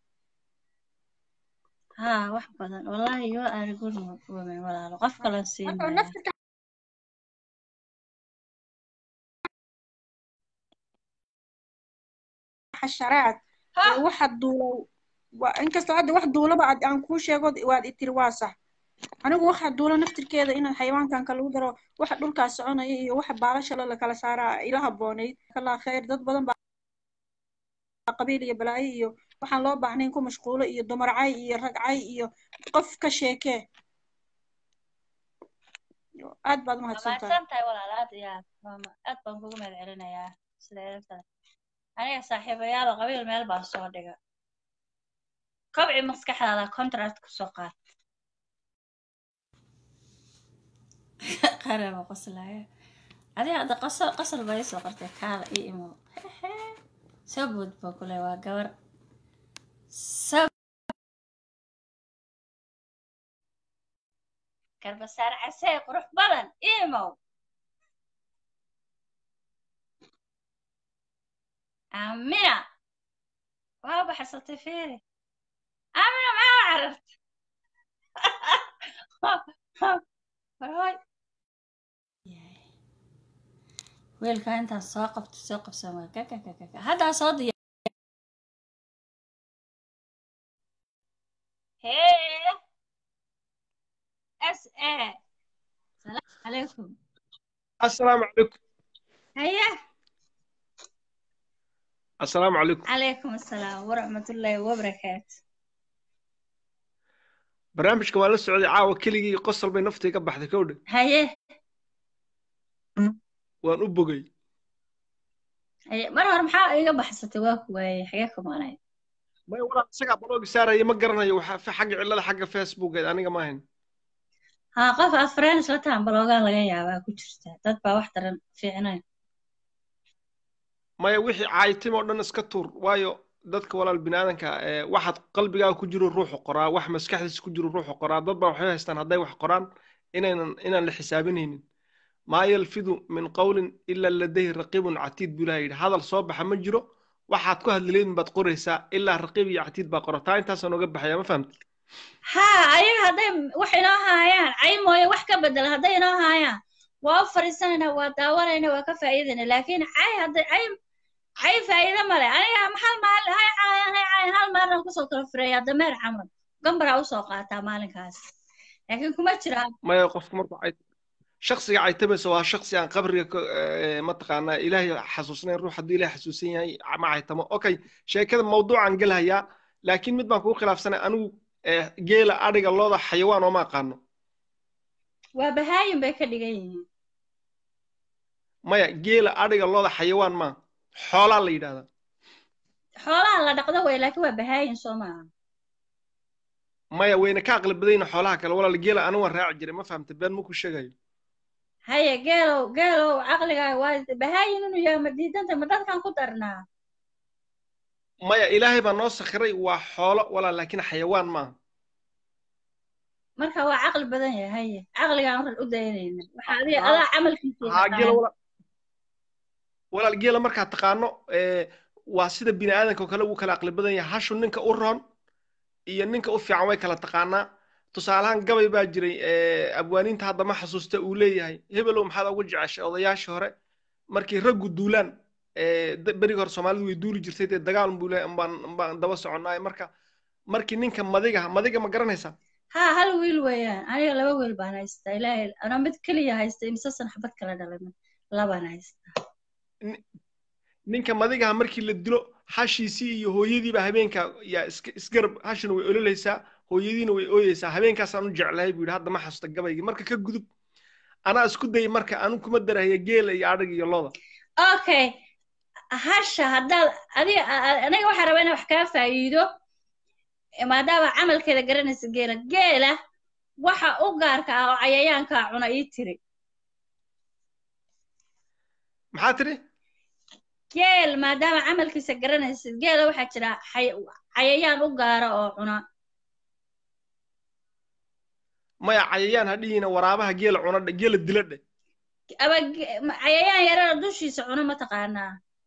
ها wax badan wallahi you are a good woman walaalo qof kale marka siinaya naftirka xasharaad ha ee waxa duulo waa inkastoo hadda wax duulaba aad aan kuu sheego waad itiri waa sax anigu waxa duulo naftirkeeda inaad xayawaankan ka lagu daro waxa dhulkaas soconaya iyo waxa baalasha la kala saaraa ila haboonayd kalaa khayr dad badan baa qabiil iyo balaayo iyo waxaan loo baahnayn ku mashquulo iyo dumar cay iyo rag cay iyo qof ka sheekee aad baad umahadsan tahay mahadsan tahay walaal aad iyo aad maama aad baan kugu mahad celinayaa sida eegtada aniga saaxiibayaal oo qabiil meel baan soo dhiga kobci maskaxdaada contract ku soo qaad qaraba qoslaya adiga hadda qosol qosol baa ii soo qortay kaala ii imo soo boodbo kule waa gabar soo garbasaar casee qurux badan ii imow amina waa baxsatay fiiri amina maxaa u cararta warhoy weelka intaan soo qabto soo qabsan waa kakakakaka haddaa soo diya hee s a salaamu calaykum السلام عليكم haya السلام عليكم calaykum assalaam waraxmatullaahi wabarakaatu barnaamijka waa la socday caawa keligii qosol bay naftii ka baxday kowdhe haye waan u bogay haye mar hore maxaa iga baxsatay waa ku waayey xagee kumanay ما ولا isaga blog saaraya ma garanayo waxa fi xagga cilada xagga Facebook ee aniga ma ahayn ها قف أفران سلطان بلوغان laga yaabaa ku jirta dad baa wax daran fiicnay maya wixii caaytimo dhan iska tuur waayo dadka walaal binaadanka ee waxaad qalbigaaga ku jiro ruuxu qoraa wax maskaxdiisa ku jiro ruuxu qoraa dad baa waxay haystaan hadday wax qoraan inaynan inaan la xisaabinaynin maa yalfidu min qawlin ila ladayhi raqibun catiid buu ilaahay yidhi hadal soo baxa ma jiro waxaad ku hadlileedin baad qoraysaa ilaa raqiib iyo catiid baa qorataa intaasaan uga baxaya ma fahamtid ها ayaga haday wax inoo haayaan cay mooye wax ka bedel haday inoo haayaan waa u fariisanayna waa daawanayna waa ka faa'iidayna laakiin cay haday cay cay faa'iido male aniga maxal maal hay caayaan hay caayaan hal maalin ku soo kala fireeya dameer camal gambara u soo qaataa maalinkaas laakiin kuma jiraan maya qofku markuu cay shakhsiga caytamaysa waa shakhsi aan qabriga ma taqaanaa ilaahay xasuusnayn ruux hadduu ilaahay xasuusan yahay ma caytamo okay sheekada mawduucan gelahayaa laakiin mid baan kugu khilaafsanay anigu geela adhiga looda xayawaan oo ma aqaano waa bahaayin bay ka dhigan yihiin maya geela adhiga looda xayawaan ma xoolaa la yidhaahdaa xoolaha la dhaqdo way laakiin waa bahaayin soo maaha maya wayna ka aqli badayna xoolaha kale walaal geela anigu waan raaci jiray ma fahamtay been ma ku sheegayo haya geelow geelow caqligaaga waa bahaayin inuu yahay ma diidanta ma dadkan ku darnaa maya ilaahay baa noo sakhiray waa xoolo walaal laakiin xayawaan maaha marka waa caqli badan yahay haya caqligaan waran u dayanayna waxa adiga adaa camalkiisa haa geela walaal walaal geela markaad taqaano waa sida bini aadanka oo kale uu kala aqli badan yahay hashu ninka u roon iyo ninka u fiican way kala taqaanaa tusaalahaan gabay baa jiray abwaaniinta hadda ma xasuusta uu leeyahay hebelow maxaad ugu jeceshay odayaashii hore markii raggu duulaan beriga hore soomaalidu way duuli jirtay dee dagaal buu leeyahay baan baan daba soconnaay marka markii ninka madiga madiga ma garanaysaa ها هل ويل ويان أنا لا ويل بنا يستاهل أنا متكلي هايست مسلسل حبت كلا دلنا لا بنا يست ninka madiga markii la dilo hashiisii iyo hooyadiiba habeenka yaa isgarab hashina way ololeysaa hooyadiina way ooyeysaa habeenkaas aan u jeclahay buu yidhi hadda ma xasuusta gabaygii marka ka gudub anaa isku dayay marka anu kuma darahaya geela iyo adhiga iyo looda okay hasha haddaad adiga aniga waxaan rabaa inaan wax kaa faa'iido maadaama camalkeeda garanaysa geela geela waxa u gaarka ah oo cayayaanka cuna ii tiri maxaa tiri geel maadaama camalkiisa garanaysa geela waxaa jira cayayaan u gaara oo cuna maya cayayaan hadhihiina waraabaha geela cuna geela dila dhe aba cayayaan yarana dushiisa cuna ma taqaanaa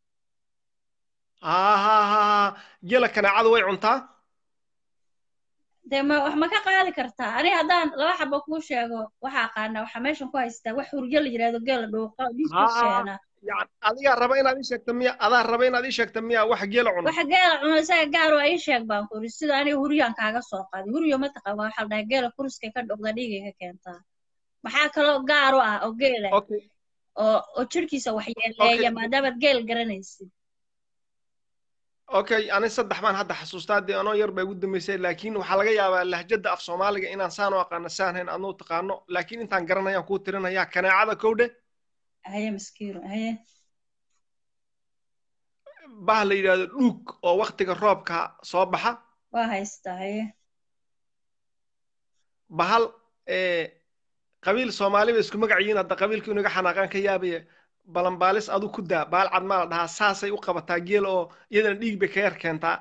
ha ha ha geela kanaacadu way cuntaa dee ma wax ma ka qaadi kartaa aniga haddaan laba xabo kuu sheego waxa aqaana waxa meeshan ku haystaa wax huryo la yiraahdo geela dhuuqa dhiiskeena yani adiga raba inaad ii sheegto miya adaa raba inaad ii sheegto miya wax geela cuno waxa geela cuno isaga gaar waa ii sheeg baan ku sida aniga huryaan kaaga soo qaaday huryo ma taqaan waxa la dhahay geela kuriska ka dhuqda dhiigay ka keentaa maxaa kaloo gaar u ah oo geela oo oo jirkiisa wax yeeleeya maadaama geel garanaysid okay ani saddex baan hadda xasuustaa dee anoo yar bay ugu dambeysay laakiin waxaa laga yaabaa lahjada af soomaaliga inaan saan u aqaano saan hayn adnuu taqaano laakiin intaan garanayaan kuu tirinayaa kanaacada kowdhe haye maskiiro haye bah la yidhaahdo dhuug oo waktiga roobka soo baxa waa haystaa haye bahal qabiil soomaali bay isku magac yihiin hadda qabiilkii inaga xanaaqaan ka yaabaya balanbaalis adu ku daa baal cad maa la dhahaa saasay u qabataa geel oo iyadana dhiig bay ka yar keentaa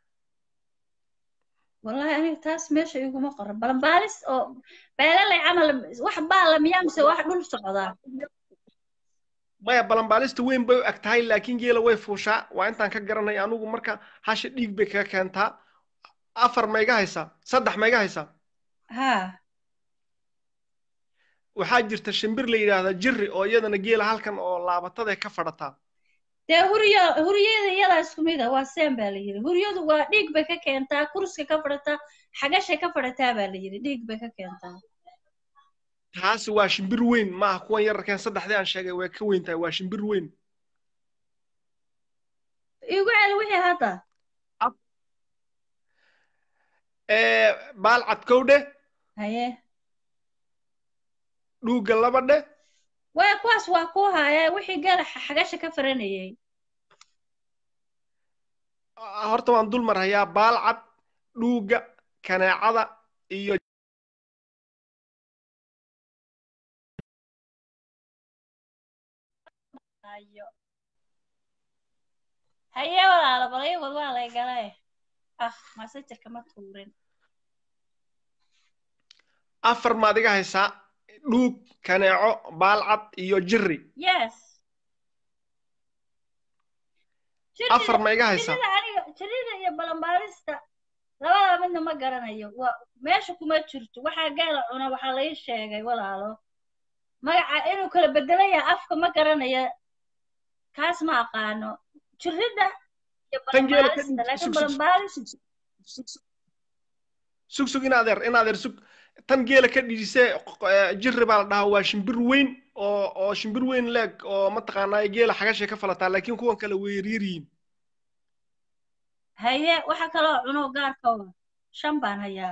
wallahi aniga taas meesha iguma qoran balanbaalis oo beelalay camal wax baala miyaa mise wax dhul socdaa maya balanbaalista weyn bay u eg tahay laakiin geela way fuushaa waa intaan ka garanay anugu marka hasha dhiig bay kaga keentaa afar ma iga haysaa saddex ma iga haysaa ha waxaa jirta shimbir la yidhaahda jirri oo iyadana geela halkan oo laabatada ka fadhataa dee huryo huryada iyadaa isku mid ah waa seen baa la yidhi huryadu waa dhiig bay ka keentaa kurska ka fadhataa xagashay ka fadhataa baa la yidhi dhiig bay ka keentaa taasi waa shimbir weyn maaha kuwan yararkeen saddexdii aan sheegay way ka weyn tahay waa shimbir weyn igu celi wixii hadda baal cadkowdhe haye dhuugga laba dhe waa kuwaas waa ku haya wixii geela xagasha ka faranayay horta waan dul marhayaa baalcad dhuuga kaneecada iyo ayo haye walaalo balay wad waa lay galay ah messengerka ma tuurin afar maad iga haysaa dhuug kaneeco baalcad iyo jirri yes afar ma iga haysaa jirida aniga jirida iyo balanbaalista labada midna ma garanayo waa meesha kuma jirto waxaa gaala cuna waxaa la ii sheegay walaalo magaca inuu kala bedelaya afka ma garanayo kaas ma aqaano jirida iyo balanbaalista laakiin balanbaalis sug sug in adeer in adeer sug tan geela ka dhijisee jirri baa la dhahaa waa shimbir weyn oo oo shimbir weyn leeg oo mataqaanaa geela xagashay ka falataa laakiin kuwan kale way yaryaryihiin haye waxa kaloo cuno gaarkooda shan baan hayaa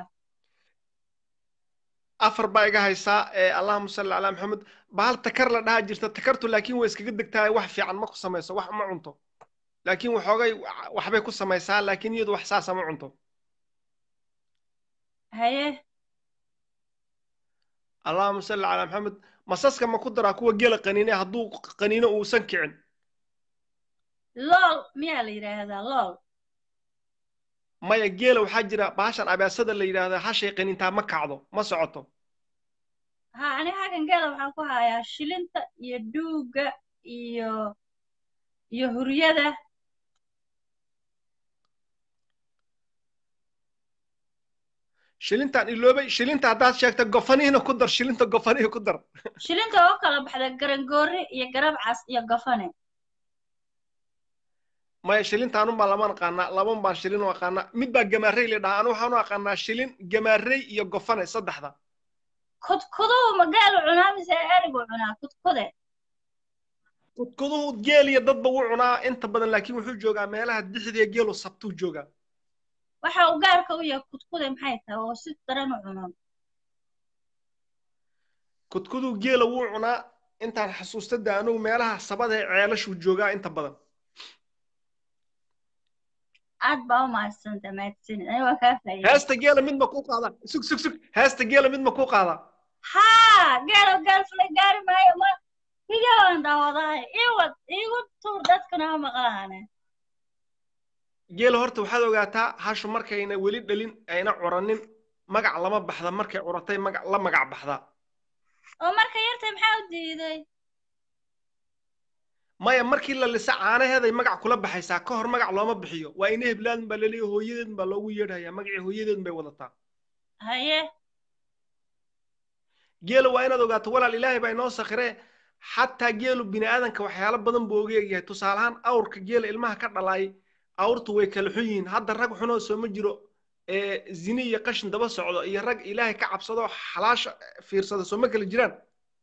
afar baa iga haysaa allahuma salli calaa maxamed bahal takar la dhahaa jirta takartu laakiin way iskaga degtahay wax fiican ma ku samayso wax ma cunto laakiin waxoogay waxbay ku samaysaa laakiin iyadu wax saasa ma cunto haye allahuma salli calaa maxamed masaska ma ku daraa kuwa geela qaniine hadduu qaniino uusan kicin lool miyaa la yidhaahdaa lool maya geela waxaa jira bahashan abeesada la yidhaahdaa hashay qanintaa ma kacdo ma socoto ha ani xaggan geela waxaan ku hayaa shilinta iyo dhuuga iyo iyo huryada shilintaan iloobay shilinta haddaad sheegta gofanihina ku dar shilinta gofanihi ku dar shilinta oo kala baxda garangoori iyo garab cas iyo gofane maya shilintaanun baa lama aqaanaa laban baan shilin u aqaanaa mid baa gamaarey la dhahaa anu waxaan u aqaanaa shilin gamaarey iyo gofane saddexda kudkuduhu ma geelu cunaa mise erigu cunaa kudkude kudkuduhu geel iyo dadba wuu cunaa inta badan laakiin wuxuu joogaa meelaha dixdiya geelu sabtuu joogaa waxa uu gaarka u yahay kudkude maxay tahay oo si daran u cuno kudkudu geela wuu cunaa intaan xasuusta da anugu meelaha sabada ee ceelashuu joogaa inta badan aad baa u mahadsantahay mahadsanid ani waa kaa faa'iiday heesta geela mid ma kuu qaada sug sug sug heesta geela mid ma kuu qaada haa geelo geel fulay gaari maayo ma higaan daawadahay iwad igu tuur dadkuna ha maqlaane geela horta waxaad ogaataa hashu markayna weli dhalin ayna curanin magac lama baxda markay curatay magac la magac baxdaa oo marka yartay maxaa u diiday maya markii la lisa caanaheeday magac kula baxaysaa ka hor magac looma bixiyo waa ina heblaadin baa laleeyahay hooyadeedin baa loogu yeedhayaa magacii hooyadeedin bay wadataa haye geela waa inaad ogaato walaal ilaahay baa inoo sakhiree xataa geelu bini aadanka waxyaalo badan buu oga egyahay tusaale ahaan awrka geela ilmaha ka dhalaay awrtu way kala xun yihiin hadda rag xunoo soo ma jiro ee zini iyo qashin daba socdo iyo rag ilaahay ka cabsado xalaasha fiirsada soo ma kala jiraan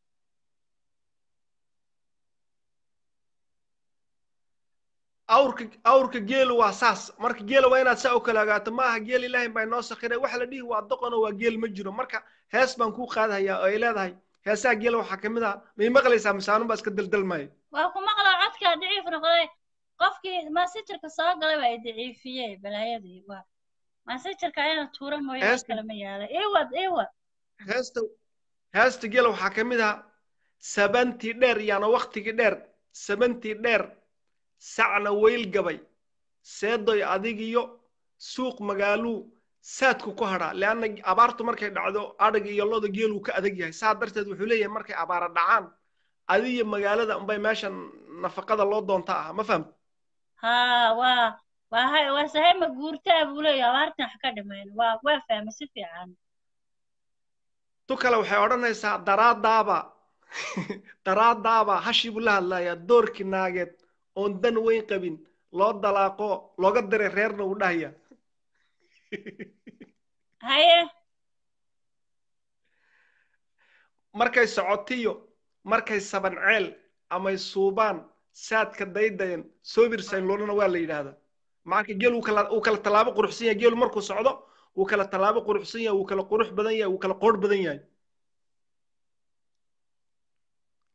awrka awrka geelu waa saas marka geela waa inaad saa u kala ogaato ma aha geel ilaahay baa inoo sakhiray waxa la dhihi waa doqono waa geel ma jiro marka hees baan kuu qaadahayaa oo ay leedahay heesaha geela waxaa ka mid ah may maqlaysaa misaanun baa iska daldalmaya waa ku maqlaa codkaa daciif noqday qofkii masajirka soo galay baa daciifiyey balaayadii waa masajirka ayna tuura mooye wax kale ma yaala iwad iwad heesta heesta geela waxaa ka mid ah sabantii dheer yaana waktigii dheer sabantii dheer sacna weyl gabay seedoy adigiyo suuq magaaluu saadku ku hadhaa leanna abaartu markay dhacdo adhig iyo loda geeluu ka adag yahay saa darteed wuxuu leeyahay markay abaara dhacaan adiyo magaalada unbay meeshan nafaqada loo doonta ah ma fahamta haa waa waa hay waa sahay ma guurtaa buu leeyahay abaartan wax ka dhimayn waa waa fahmay si fiican tu kale waxay odhanaysaa daraadaaba daraadaaba hashii buu la hadlayaa doorkii naageed oon dan weyn qabin loo dalaaqo looga diray reerna uu dhahaya haye markay socotiyo markay saban ceel amay suubaan saadka daydayan soobirsayn loodhana waa la yidhaahdaa marka geel uu kala uu kala tallaabo quruxsan yahay geelu markuu socdo wuu kala tallaabo quruxsan yahay wuu kala qurux badan yahay wuu kala qoor badan yahay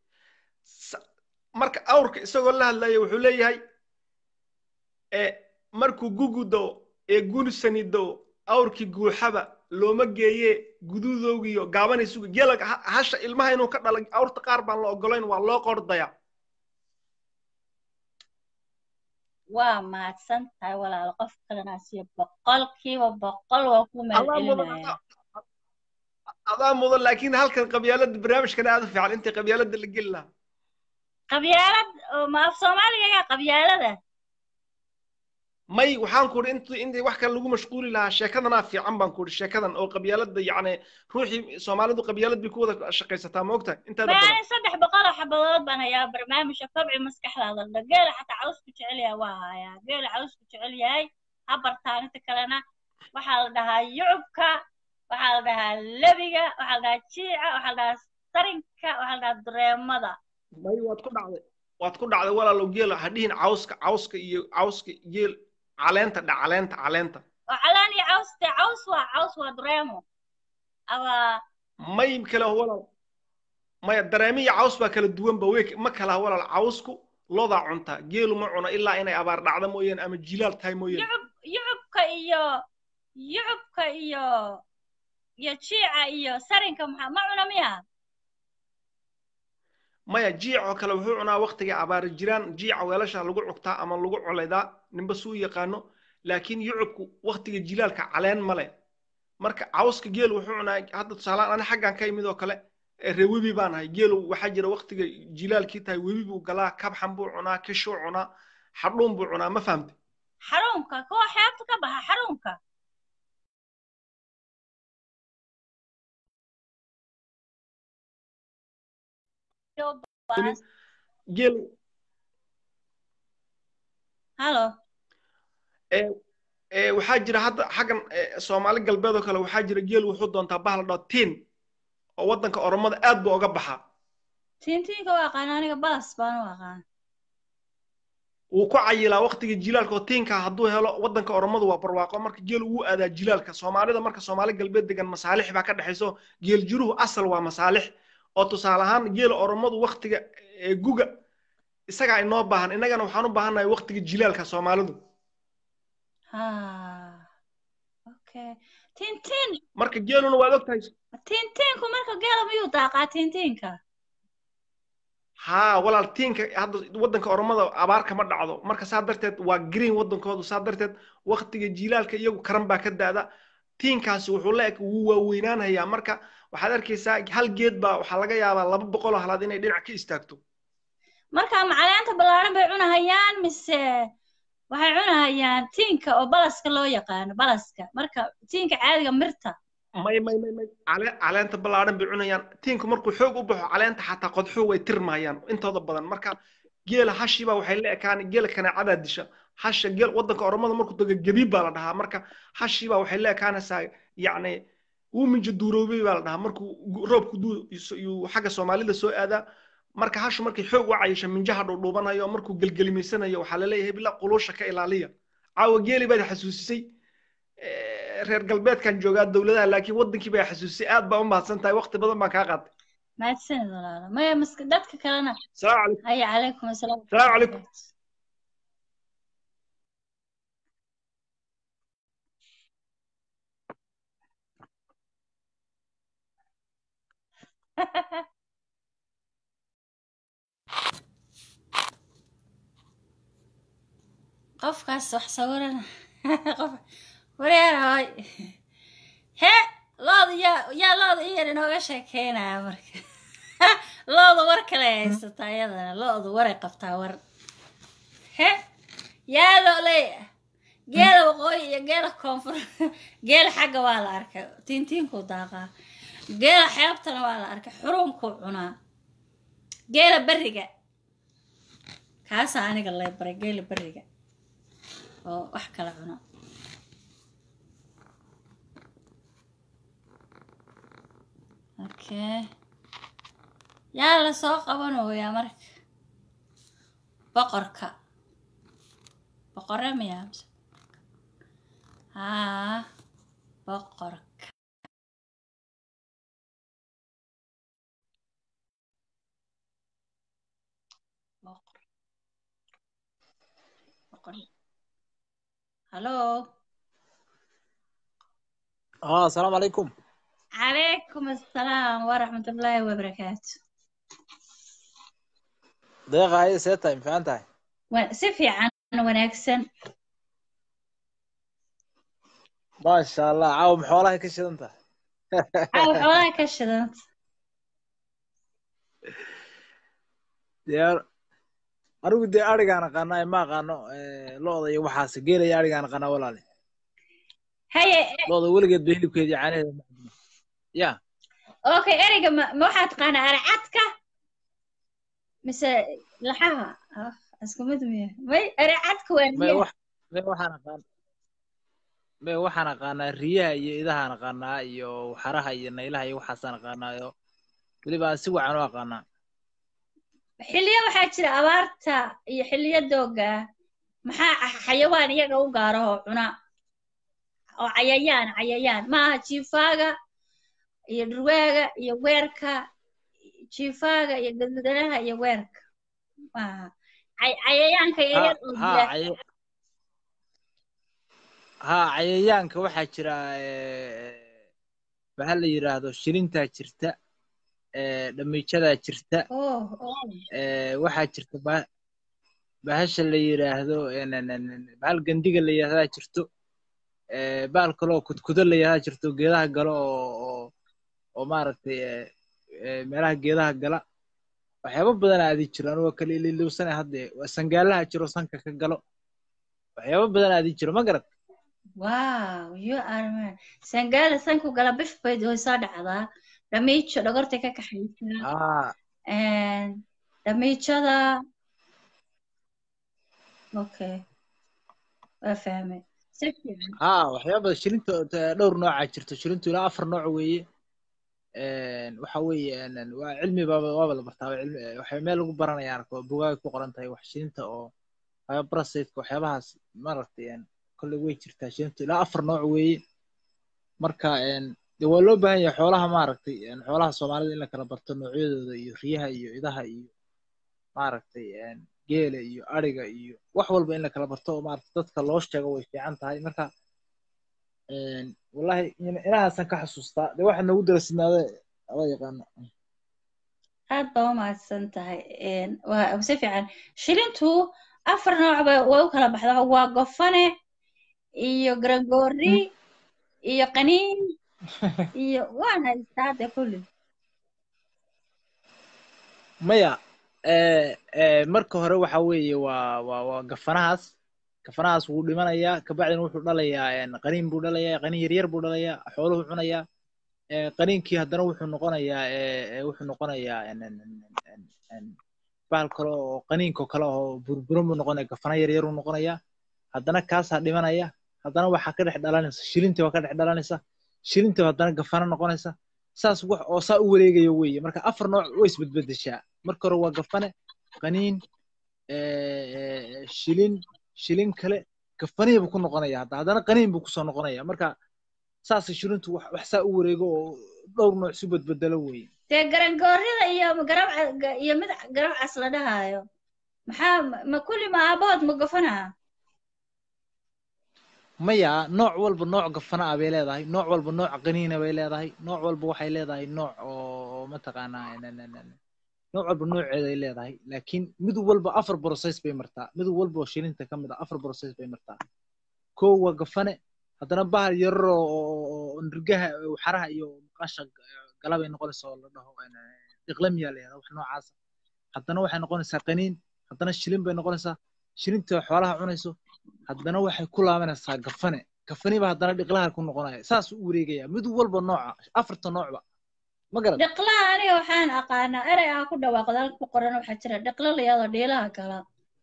marka awrka isagoo la hadlaya wuxuu leeyahay markuu gugudo ee guursanido awrkii guuxaba looma geeye gududowgiyo gaabanaysu geela hasha ilmaha inuu ka dhalay awrta qaar baan la ogolayn waa loo qordaya waa mahadsan tahay walaal qof kalena siya boqolkiiba boqol waa ku mahadcelinaya adaa mudan laakiin halkan qabyaalada barnaamijkana aad u fiican intii qabyaalada la geli lahaa qabyaalad ma af soomaaliga yaa qabyaalada may waxaan ku iri intii intii wax kale lagu mashquuli lahaa sheekadana fiican baan ku iri sheekadan oo qabyaalada yacni ruuxii Soomaalidu qabyaalad bay ku wada shaqaysataa ma ogtahay intaada badan baan saddex boqol oo xabadood baan hayaa barnaamijka kobci maskaxdaada dhageela xataa cawsku jecel yahay waa hayaa geela cawsku jecel yahay habartaan inta kalena waxaa la dhahaa yucubka waxaa la dhahaa lebiga waxaa la dhahaa jiica waxaa la dhahaa sarinka waxaa la dhahaa dareemada may waad ku dhacday waad ku dhacday walaalo geela hadhihin cawska cawska iyo cawska geel caleenta dha caleenta caleenta oo caleen iyo caws dee caws waa caws waa dareemo aba may kale walaal maya dareemi iyo caws baa kala duwan ba way ma kala walaal cawsku looda cunta geelu ma cuno ilaa inay abaar dhacdo mooyeen ama jilaal tahay mooyeen yucub yucubka iyo yucubka iyo iyo jiica iyo sarinka maxaa ma cuna miya maya jiic oo kale wuxuu cunaa waqtiga abaar jiraan jiica weelasha lagu cugtaa ama lagu colaydaa ninba suu yaqaano laakiin yucubku waqtiga jilaalka caleen male marka cawska geel wuxuu cunaa hadda tusaalaan ana xaggan ka yimid oo kale reer webi baan ahay geelu waxaa jira waqtiga jilaalkii tahay webi buu galaa kabxan buu cunaa kishuu cunaa xadhuun buu cunaa ma fahamtay xarunka kuwa xeebta ka baxa xarunka geel halo ee ee waxaa jira hadda xaggan Soomaali galbeed oo kale waxaa jira geel wuxuu doontaa bahal dhao tiin oo wadanka Oromada aad buu uga baxaa tiintiinka waa aqaan aniga balas baan u aqaan wuu ku cayilaa waqtiga jilaalka oo tiinka hadduu helo wadanka Oromada waa barwaaqo marka geel uu aadaa jilaalka Soomaalida marka Soomaali galbeed degan masaalix baa ka dhaxayso geel jiruhu asal waa masaalix oo tusaale ahaan geel Oromadu waqtiga guga isaga ay noo baahan inagana waxaan u baahanahay waqtiga jilaalka Soomaalidu ha okay tintin marka geeluna waad ogtahay tintinku marka geela miyuu daaqaa tintinka ha walaal tinka hadda wadanka Oromada abaar kama dhacdo marka saa darteed waa green wadankoodu saa darteed waqtiga jilaalka iyagu karan baa ka daada tinkaasi wuxuu la eg wuu waaweynaanayaa marka waxaad arkaysaa hal geed baa waxaa laga yaabaa laba boqol oo halaad inay dhinac ka istaagto marka macaleenta ballaaran bay cunahayaan mise waxay cunahayaan tiinka oo balaska loo yaqaano balaska marka tiinka caadiga mirta may may may may caleenta ballaaran bay cunayaan tiinku markuu xoog u baxo caleenta xataa qodxo way tirmayaan intooda badan marka geela hashiba waxay la ekaan geela kaneecada disha hasha geel wadanka Oromada markuu tago gabiib baa la dhahaa marka hashiba waxay la ekaanaysaa yacni uu minja duuroobay baa la dhahaa markuu roobku duu xagga Soomaalida soo aadaa marka hashu markay xoog u cayisho minjaha dhuubanayo markuu galgalimeysanayo waxa la leeyahay bila qulusha ka ilaaliya caawa geeli baad xasuusisay reer galbeedkan joogaa dawladaha laakiin wadankii bay xasuusisay aad baa u mahadsan tahay waqti badan baan kaa qaatay mahadsanid walaalo maya maska dadka kalena salaamu calaykum haya calaykum asalaam salaamu calaykum qofkaas wax sawirana qof wareeray he looda yaa yaa looda in yar inooga sheekeynaya marka looda war kale haysataa iyadana looda waray qabtaa war he yaa looley geela waqooyi iyo geela koonfur geela xagga waa la arkay tiintiinkuu daaqaa geela xeebtana waa la arkay xurunkuu cunaa geela beriga kaasaa aniga lay baray geela beriga oo wax kala cuno okay yaa la soo qabanayaa marka boqorka boqorre miyaa haa boqorka boqor boqor هلو اه السلام عليكم. عليكم السلام ورحمة الله وبركاته. دقيقة هاي سيتا فهمتها. سفي عن وناكسن ما شاء الله عاوم حولها كشد انت. عاو حوالي كشدنت يا أروح دي أرجع أنا قناة ما قناة لو ضي وحاس جيل يا أرجع أنا قناة ولا لي. هي لو ضي ولقيت بيلي كذي يعني يا. اوكي اريق ما حد قانا ارعتك مس لحها اسكو مدمي وي ارعتك وين ما وح ما وح أنا قن ما وح أنا قناة ريا إذا أنا قناة يو حرها ينيلها يو حسن قناة يو اللي بقى سوى عنوا قناة. xilliyo waxaa jira abaarta iyo xilliyo dooga maxaa xayawaan iyaga u gaaro oo cuna oo cayayaan cayayaan maaha jiifaaga iyo dhurwaaga iyo weerka jiifaaga iyo gadudanaha iyo weerka maaha cayayaanka yaryar oo dila ها عيانك waxaa jira waxa la yiraahdo shirinta jirta ee dhamiijada jirta ee waxa jirta bahasha la yiraahdo bahal gandiga la yiraahdo jirto ee baal kale oo kudkudo la yiraahdo jirto geedaha galo oo oo maaragtay ee meelaha geedaha gala waxyaabo badan aad jiraan oo kale ililowsan hadda sangaalaha jiro sanka ka galo waxyaabo badan aad jiro ma garad wow you are man sangaala sanku gala bif bayd oo soo dhacdaa dhamiijo dhagorta ka kaxaysa ah and dhamiijada okay waa fahmay ها waxyaabo shirinta dhowr nooc ah jirto shirintu ilaa afar nooc weeye een waxa weeye waa cilmi baaba waa la bartaa waxa meel lagu baranaya arko buugaag ku qoran tahay wax shirinta oo ay parasite waxyaabahaas maaragtay كل وجه jirta shirintu ilaa afar nooc weeye marka een waa loo baahan yahay xoolaha maaragtay een xoolaha Soomaalida in la kala barto noocyadooda iyo riyaha iyo idaha iyo maaragtay een geela iyo ariga iyo wax walba in la kala barto oo maaragtay dadka loo sheego way fiican tahay marka een wallahi inaasan ka xasuustaa de waxa nagu darasinaada ala yaqaan aad baa ma san tahay een waa si fiican shirintu afar nooc bay u kala baxdaa waa gofane iyo Gregory iyo qaniin iyo waana istaade kulli maya ee ee marka hore waxa weeye waa waa waa gafanahaas gafanahaas wuu dhimanayaa ka bacdina wuxuu dhalayaa een qaniin buu dhalayaa qaniin yar yar buu dhalayaa xooluhu cunayaa ee qaniinkii haddana wuxuu noqonayaa ee wuxuu noqonayaa een een baal kale oo qaniinko kale oo burburo buu noqonayaa gafana yar yar uu noqonayaa haddana kaasa dhimanaya haddana waxa ka dhex dhalanaysa shilintii waa ka dhex dhalanaysa shilintii haddana gafana noqonaysa saas wax oo saa u wareegayo weeye marka afar nooc way isbedbedeshaa marka hore waa gafane qaniin ee shilin shilin kale gafanihi buu ku noqonayaa haddana qaniin buu ku soo noqonayaa marka saas shilintu wax wax saa u wareego oo dhowr nooc si bedbedelo weeye te garangoorida iyo garab iyo mid garab cas la dhahayo maxaa ma kulli ma abood ma gafanaha maya nooc walba nooc gafana ah bay leedahay nooc walba nooc qaniina bay leedahay nooc walba waxay leedahay nooc oo ma taqaanaa nooc walba nooceeday leedahay laakiin mid walba afar process bay martaa mid walba oo shilinta ka mid ah afar process bay martaa koo waa gafane haddana bahal yar oo nirgaha xaraha iyo qasha galabay noqonaysaa la dhaho iqlamiya leeyahay wax noocaas haddana waxay noqonaysaa qaniin haddana shilin bay noqonaysaa shilinta xoolaha cunayso haddana waxay ku laabanaysaa gafane gafani ba haddana dhiqlaha ku noqonaya saas u wareegaya mid walba nooca afarta noocba ma garan dhiqlaha aniga waxaan aqaanaa erey ah ku dhawaaqda ku qoran waxa jira dhiqla la yado dhiilaha kala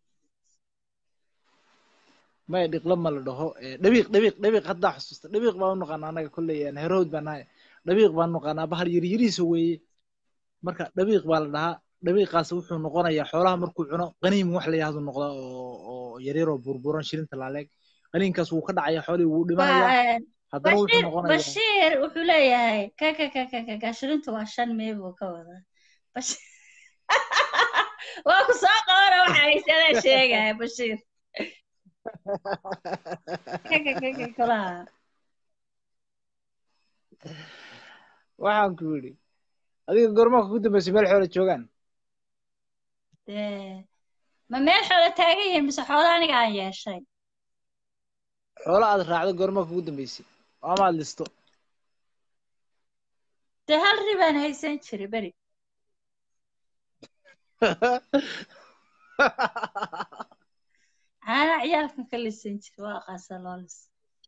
ma dhiqla ma la dhaho dhabiiq dhabiiq dhabiiq hadda xasuusta dhabiiq baan u naqaanaa anaga kulay aan herood baan nahay dhabiiq baan naqaanaa bahal yar yariisa weeye marka dhabiiq baa la dhahaa dhabiiqaas wuxuu noqonayaa xoolaha markuu cuno qaniim wax la yiraahdo noqda oo oo yar yar oo burburan shilinta laaleeg qaniinkaas wuu ka dhacaya xoolii wuu dhimanayaa haddana wuxuu noqonayaa bashiir wuxuu leeyahay ka ka ka ka ka shilintu waa shan meeb oo ka wada bashiir waa ku soo qoora waxa ay sida sheegay bashiir kulaha waxaan ku yidhi adiga goormaa kugu dambaysay meel xoolo joogaan dee ma meel xoolo taagan yihiin mise xoolo aniga aan yeeshay xoolo aad raacdo goormaa kugu dambaysay oo ama aad listo dee hal ribaan haysan jiray beri caana ciyaalkan ka lisan jiray waa qaasa loo lis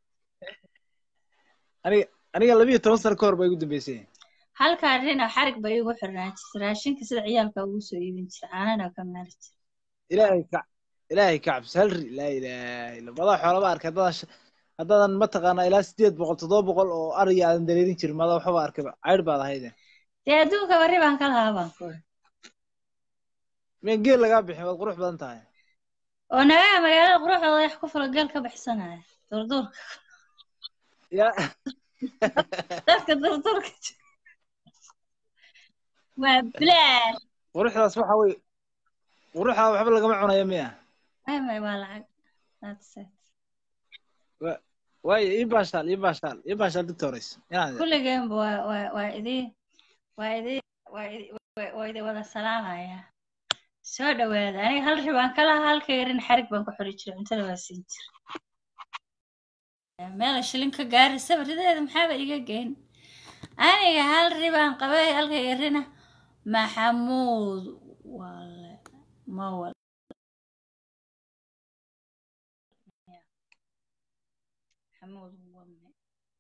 aniga aniga labiyo toban sano ka hor baa igu dambaysay halkaa rina xarig bay igu xirnaan jirtay raashinka sida ciyaalka ugu soo iibin jiray caanana ka maali jiray ilaahay ka ilaahay ka cabsi hal ri laa ilaaha illa madaa xoolaba arkay haddaadan sh- haddaadan mataqaanaa ilaa sideed boqol toddoba boqol oo ariga aadan dareerin jirin madaa waxba arkayba caydh baad ahayde dee adduunkaba ribaan ka lahaa baan ku iri meen geel lagaa bixin waad qurux badan tahay oo nagaa magaalada quruxdooda wax ku fula geel ka baxsanaya durduurka ya dadka durduurka jira waa bilaad quruxdaas waxa weye quruxdaa waxba lagama cunayo miya may may waa lacag that's it Wa- waayo ii baashaal ii baashaal ii baashaal doctores inaad kulligeenba waa waa waa idin waa idin waa idin waa waa idin wada salaamaya soo dhawaada aniga hal ribaan ka lahaa halka yarin xarig baan ku xiri jiray cuntada waa siin jiray meel shilin ka gaari sabarideeda maxaaba iga geyn aniga hal ribaan qabay halka yarina maxamuud wale ma wal maxamuud wame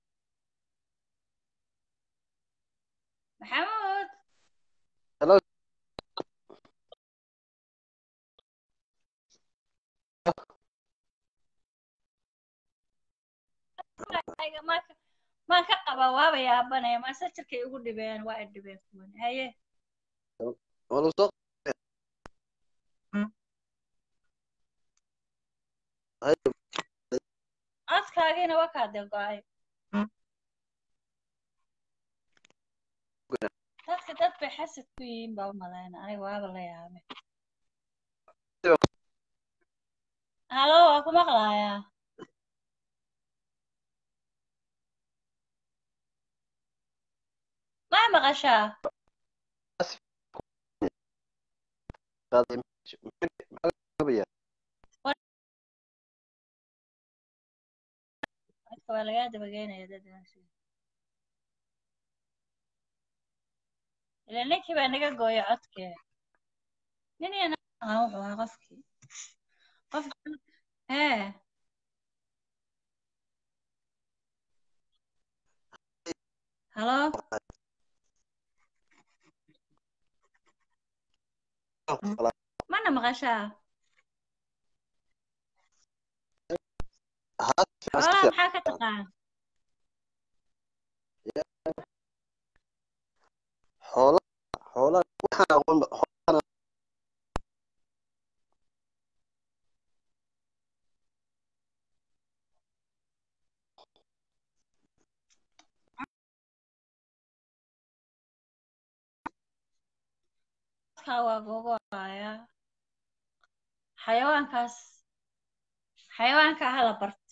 maxamuud Hello. Ayga marka maan ka qabaa waaba yaabanaya maase jirkay ugu dhibeen waa ay dhibeen kuwan haye Wala soo hay codkaagiina waa kaa dee go-ay dadka dad bay xasad ku yihiin baa u malayna aniga waaba la yaabay halo waa ku maqlayaa ma maqashaa qaaday maxaa codka waa lagaa dabageynaya dadkaasi ila ninkii baa naga gooyay codkee nin iyo naag ahaa wuxuu ahaa qofkii qof hee halo mana maqashaa xoolaha maxaa ka taqaan xoola xoola waxaan aqoon xoolana codkaa waa gogoaya xayawaankaas xayawaanka hala barto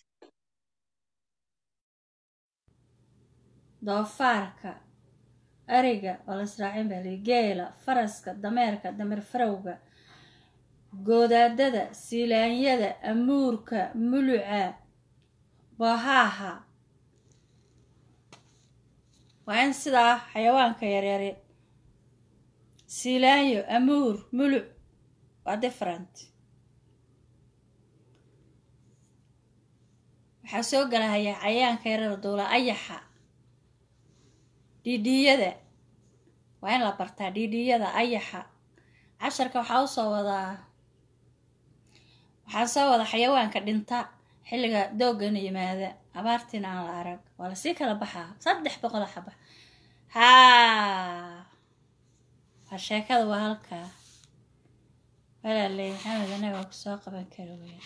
doofaarka ariga oo la israacin baa lii geela faraska dameerka dameer farowga goodaadada siilaanyada amuurka muluca bahaaha waa in sidaa xayawaanka yaryari siilaanyo amuur muluc waa different waxaa soo galahaya cayaanka yarada duula ayaxa dhiidhiyada waa in la bartaa dhiidhiyada ayaxa casharka waxaa usoo wadaa waxaa soo wada xayawaanka dhinta xilliga doogana yimaada abaartiina aan la arag waa lasii kala baxaa saddex boqol xaba haa waa sheekada waa halkaa walaaley maxamed anaga waa kusoo qaban kara weya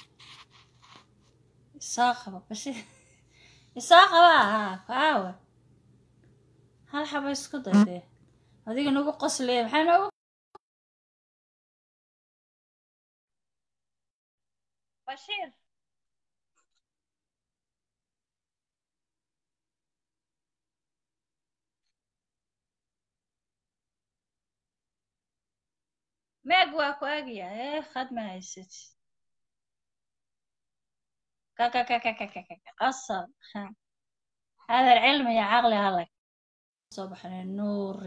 isoo qaba bashi isoo qaba haa kaawa hal xaba isku daydee adiga nagu qosleya maxaa noogu bashiir meeg waa ku agya ee khad ma haysid kaka kaka kaka kaka qasab هذا العلم يا عقلي هلا صبح النور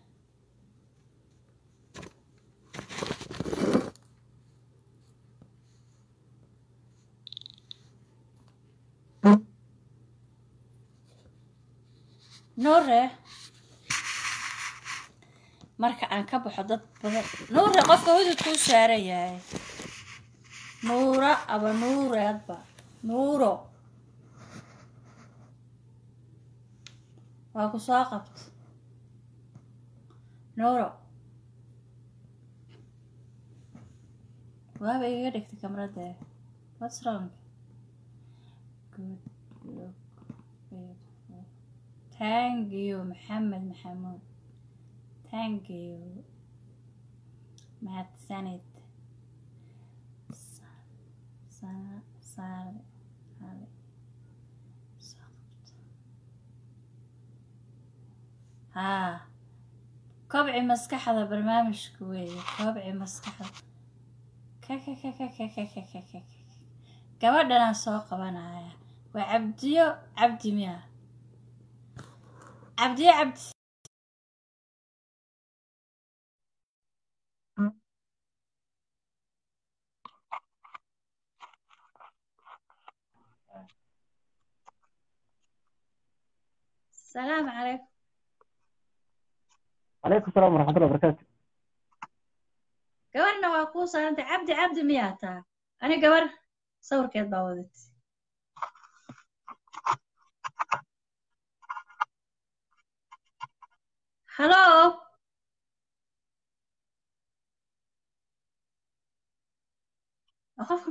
نور marka aan ka baxo dad badan nuura qofka hudud ku saaran yahay nuura aba nuura adba nuuro waa ku soo qabt nuuro waaba iga dhigtay kamarada what's wrong good look beautiful thank you محمد محمود thank you mahadsanid sa sa ها كوبعي مسكحة برنامج كوي كوبعي مسكحة كا كا كا كا كا كا كا كا كا gabadhana soo qabanaya waa cabdiyo cabdi miya cabdiyo cabdi السلام عليكم عليكم السلام ورحمة الله وبركاته gabarna waa kuu saaranta cabdi cabdi miyaa taa ani gabar sawirkeed baa wadat hallo qofka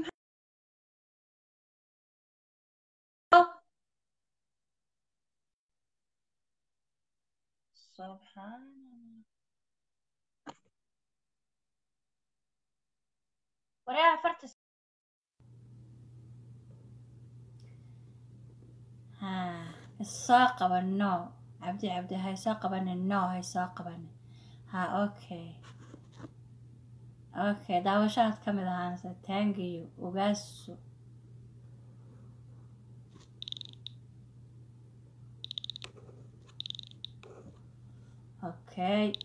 subxaan waraa farta ها الساق والنو عبدي عبدي هاي ساق بن النو هاي ساق بن ها اوكي اوكي داوشات كامل هانسة تانجي وقاسو اوكي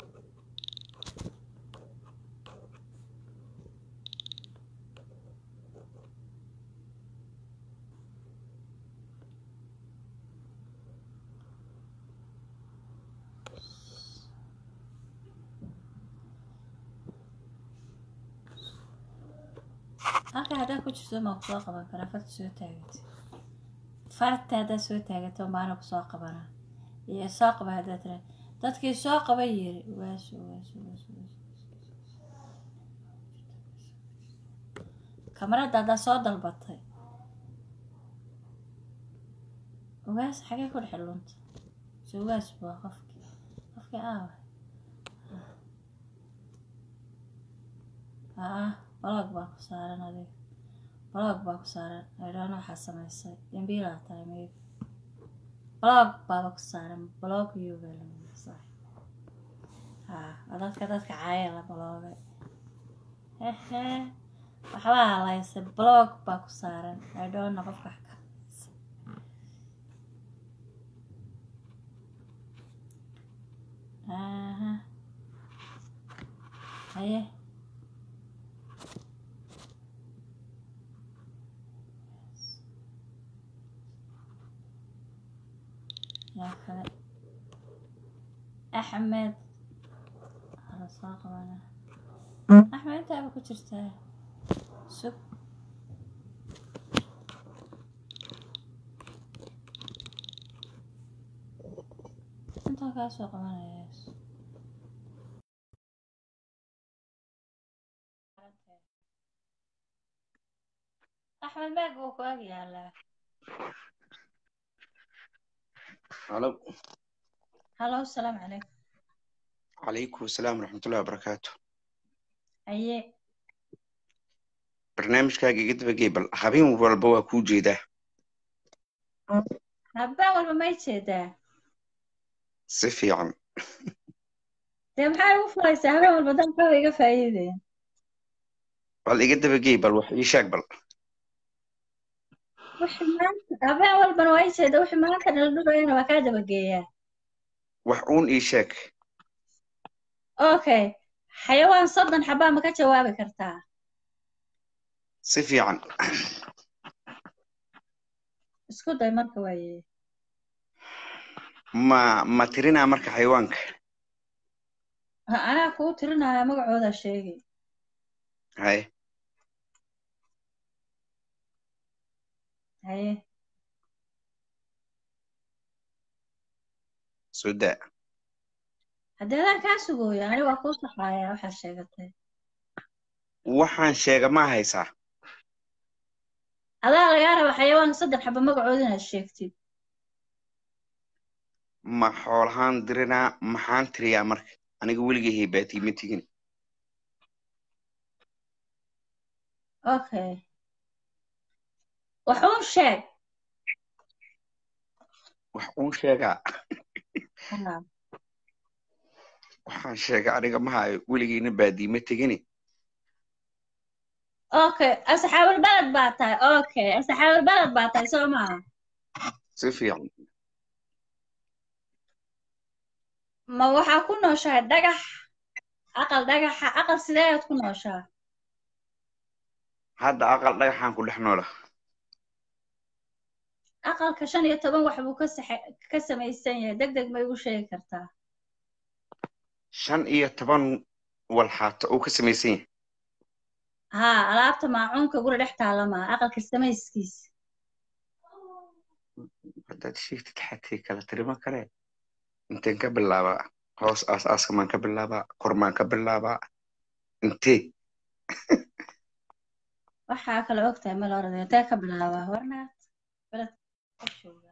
halka haddaa ku jirto ma kusoo qaban karaa farta soo taagata farta haddaa soo taagato maana kusoo qabana iyo soo qaba haddaa tira dadkii soo qaba yiri waaso waaso waaso kamarada haddaa soo dalbatay ugaas xagee ku dhex lunta so ugaas waa qofkii qofkii aawa aa بلاك باكو سارن هذي بلاك باكو سارن أيران وحسن يصير ينبيلا تايمي بلاك باكو سارن بلاك يوبل صح ها هذا كذا كعاية بلاك هه هه وحلا الله يصير بلاك باكو سارن أيران نقف كحكة آه هيه يا أخي أحمد هذا صاغ أنا أحمد أنت أبغى كترته سب أنت كاسوق أنا يس أحمد ما جوك واجي على الو هلو السلام عليكم عليكم السلام ورحمة الله وبركاته أيه barnaamijkaaga iga daba geey bal habeen walba waa kuu jeedaa habeen walba may jeedaa si fiican dee maxaa igu furaysaa habeen walba dan maxaa iga faa'iideen bal iga dabagey bal wax ii sheeg bal wixii maanta habeen walbana waa ii jeeda wixii maanta nala dhurayana waa kaa dabageeyaa wax uun ii sheeg okay xayawaan soddon xabaa ma ka jawaabi kartaa si fiican isku day marka waaye ma ma tirinaa marka xayawaanka ha anaa kuu tirinaya magacooda sheegi haye haye soo daa haddii adaan kaa sugooyo ani waa kuu saxaaya waxaad sheegatay waxaan sheega ma haysaa adaa lagaa raba xayawaan saddex xaba magacooda inaad sheegtid ma xoolahaan dirinaa maxaan tiriyaa marka aniga weligay heybaatii ma tigin okay wax uun sheeg wax uun sheegaa haa waxaan sheega aniga mahayo weligayna baadii ma tegini okay asxaabul balad baa tahay okay asxaabul balad baa tahay soo maaha si fiican ma waxaa ku nooshahay dhagax aqal dhagaxa aqal sideedaad ku nooshaa hadda aqal dhagaxaan ku dhex noola aqalka shan iyo toban wax buu ka saxe- ka samaysan yahay deg deg ma igu sheegi kartaa shan iyo toban walxaato uu ka samaysan yahay haa alaabta maacuunka guri dhex taala maa aqalka samayskiisa haddaad sheegtid xatay kala tirima kale inteen ka bilaabaa hoos aas-aaska maan ka bilaabaa kor maan ka bilaabaa intee waxaa kale ogtahay meel orada intee ka bilaabaa warnaad beled jooga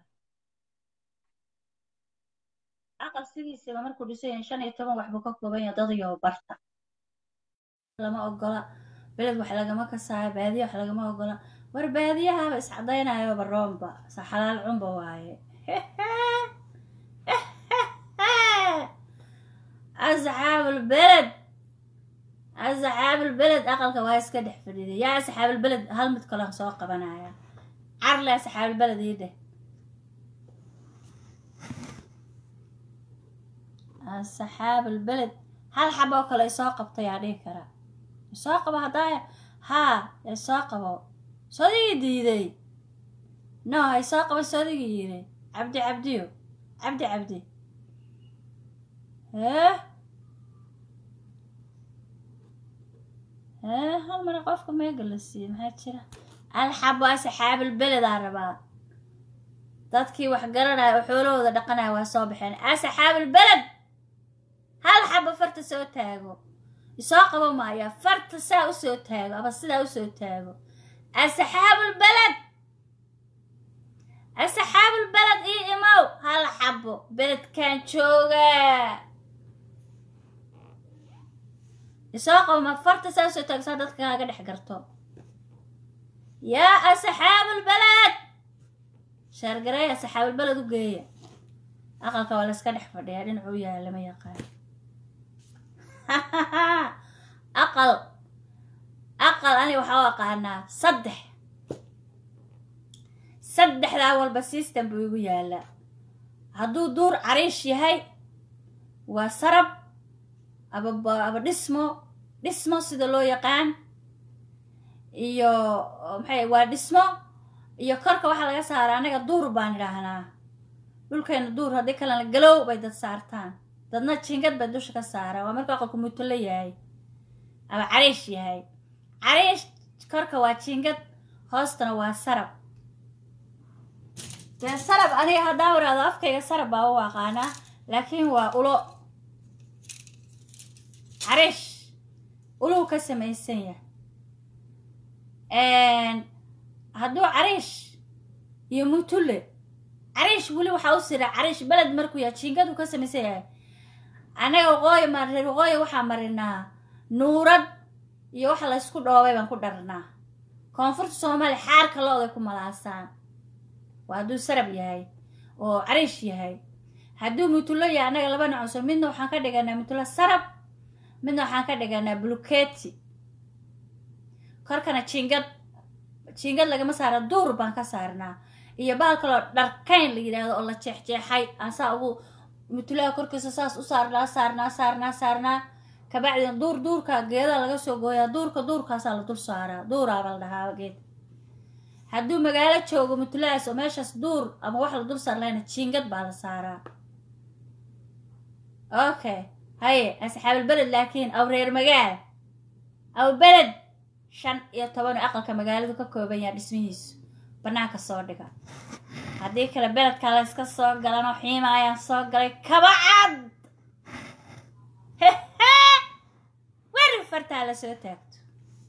aqal sidiisaba markuu dhisan yahay shan iyo toban wax buu ka kooban yahay dad iyo barta lama ogola beled wax lagama kasaayo baadiya wax lagama ogola war baadiyahaba iscadaynayo baroomba sa xalaal cunba waaye أصحاب البلد أصحاب البلد أقل كوايس كده فريدي يا أصحاب البلد هل متكلم سواق بنايا عرلا أصحاب البلد يده أصحاب البلد هل حبوا كلا يساق بطياري كرا يساق بهدايا ها يساق بو صديق دي دي نو يساق بصديق يدي عبدي عبديو عبدي عبدي ها ها هل مرة قفكم ما يجلسين هاي ترى الحب أصحاب البلد عربا dadkii wax garanaya xoolahooda dhaqanaya waa soo baxeen asxaab البلد hal xabo farta soo taago isoo qabo maaya farta saa u soo taago ama sidaa u soo taago asxaab البلد asxaab البلد ii imow hal xabo beledkan jooga isoo qabo ma farta saa u soo taago saa dadka kaaga dhex garto yaa asxaab البلد شارقرية أصحاب البلد وقية أقل كوالس كان حفظ يا دين عويا لما يقال أقل أقل أنا وحواقع أنا صدح صدح الأول بس يستم بيقول لا هدو دور عريش يهي وسرب أبو أبو دسمو دسمو سيدلو يقان إيو محي ودسمو iyo korka waxa laga saaraa anaga duur baan idhaahnaa dhulkeena duur haddii kalena galow bay dad saartaan dadna jingad bay dusha ka saaraa waa marka aqalku mutulo yahay ama cariish yahay cariish korka waa jingad hoostana waa sarab dee sarab aniga haddaan waraado afkayga sarab baa u aqaanaa laakiin waa ulo cariish ulow ka samaysan yahay hadduu cariish iyo mutulle cariish weli waxaa u sira cariish beled markuu yahay jiingadu ka samaysan yahay anaga waqooyi ma reer waqooyi waxaa marinaa nuurad iyo waxa la isku dhoobay baan ku dharnaa koonfurta soomaaliya xaarka looday ku malaasaan waa hadduu sarab yahay oo cariish yahay hadduu mutulo yahay annaga laba noocso midna waxaan ka dhiganaa mutulo sarab midna waxaan ka dhiganaa buluketi korkana jingad jingad lagama saara duur baan ka saarnaa iyo bahal kaloo dharkayn la yidhaahdo oo la jeexjeexay aan saa ugu mutulaha korkiisa saas u saarnaa saarnaa saarnaa saarnaa kabacdina duur duurka geedaa laga soo gooyaa duurka duurkaasaa la dul saaraa duuraaba la dhahaa geed hadduu magaalo joogo mutulahaas oo meeshaas duur ama wax la dul saar lahayna jingad baa la saaraa okay haye asxaabulbeled laakiin aw reer magaal aw beled shan iyo toban aqalka magaaladu ka kooban yahay dhismihiisu banaanka soo dhiga haddii kale beledka la iska soo galanoo xiima ayaan soo galay kabacad weri fartaa la soo taagto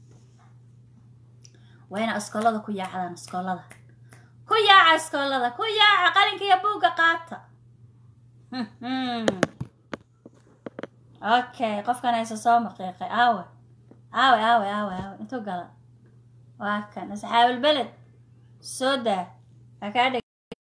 wayna iskoolada ku yaacdaan iskoolada ku yaaca iskoolada ku yaaca qalinka iyo buugga qaata okay qofkan aysa soo maqiiqay aawe aawe aawe aawe aawe intuu gala waa kan asxaabulbeled soo daa hakaa dhig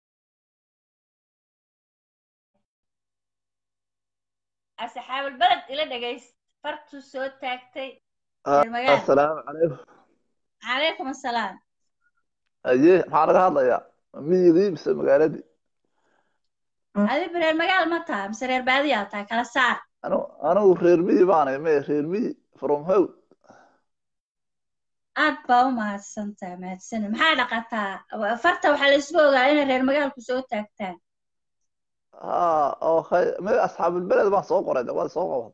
asxaabulbeled ila dhegayst fartuu soo taagtay reer magaal assalaamu calaykum calaykum assalaam aye maxaa laga hadlayaa miyigii mise magaaladii adigu reer magaal ma taha mise reer baadiyaa tahay kala saar anu anigu reer miyi baanay me reer miyi from how aad baa u mahadsantaha mahadsanid maxaa dhaqataa farta waxaa la isku ogaa inay reer magaalku soo taagtaan ha okay me asxaabulbeled baan soo qoray waa soo qabad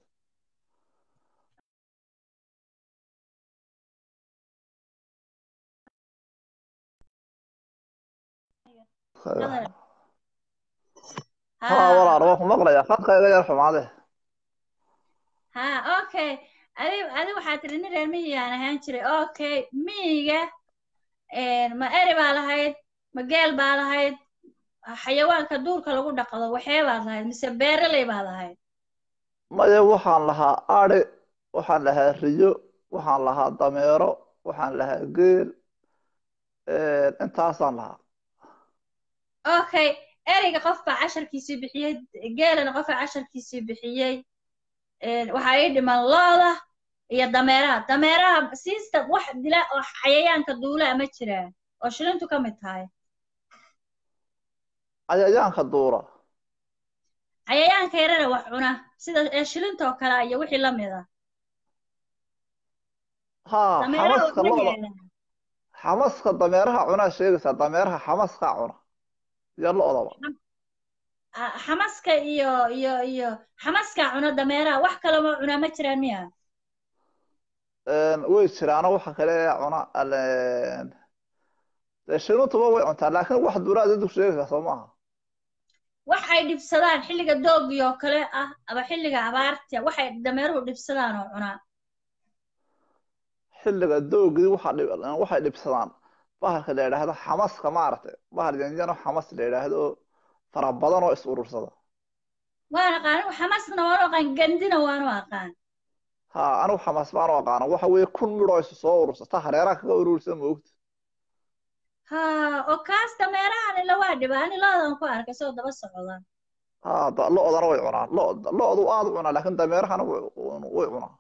ha walaal waan ku maqlayaa khadka iga yar xumaade ha okay adi adi waxaa tiri nin reer miyiyaan ahaan jiray okay miyiga ma eri baa lahayd ma geel baa lahayd xayawaanka duurka lagu dhaqdo waxee baad lahayd mise beeraley baad lahayd maya waxaan lahaa ari waxaan lahaa riyo waxaan lahaa dameero waxaan lahaa geel intaasaan lahaa okay ereyga qof baa casharkiisii bixiyey geelana qof baa casharkiisii bixiyey waxaa ii dhiman looda iyo dameeraha dameeraha siista wax dila oo cayayaanka duulaa ma jiraan oo shilintu ka mid tahay cayayaanka duura cayayaanka yarana wax cuna sida shilinta oo kale iyo wixii la mid ah ha xamaska looda xamaska dameeraha cunaa sheegaysaa dameeraha xamaska cuna iyo loodaba xamaska iyo iyo iyo xamaska cuna dameeraha wax kale ma cunaa ma jiraan miya way jiraano waxa kale cuna shilintuba way cuntaa laakiin wax duuraad intu sheegaysaa soo maaha wax ay dhibsadaan xilliga doogii oo kale ah ama xilliga abaarta waxay dameeruhu dhibsadaan oo cunaa xilliga doogii waxa waxay dhibsadaan bahalka la yidhaahdo xamaska maaragtay bahal yanjano xamas la yidhaahdo fara badan oo is urursada waan aqaan xamasna waan aqaan gandina waan aqaan ha anigu xamas baan u aqaan waxa weeye kun midho is soo urursata hareeraha kaga urursan moogta ha oo kaas dameerahan ila waa dhibaan ilaadan ku arkay soo daba socda ha lo'dana way cunaan lo'da lo'du aad u cunaa laakiin dameerahana way cunaa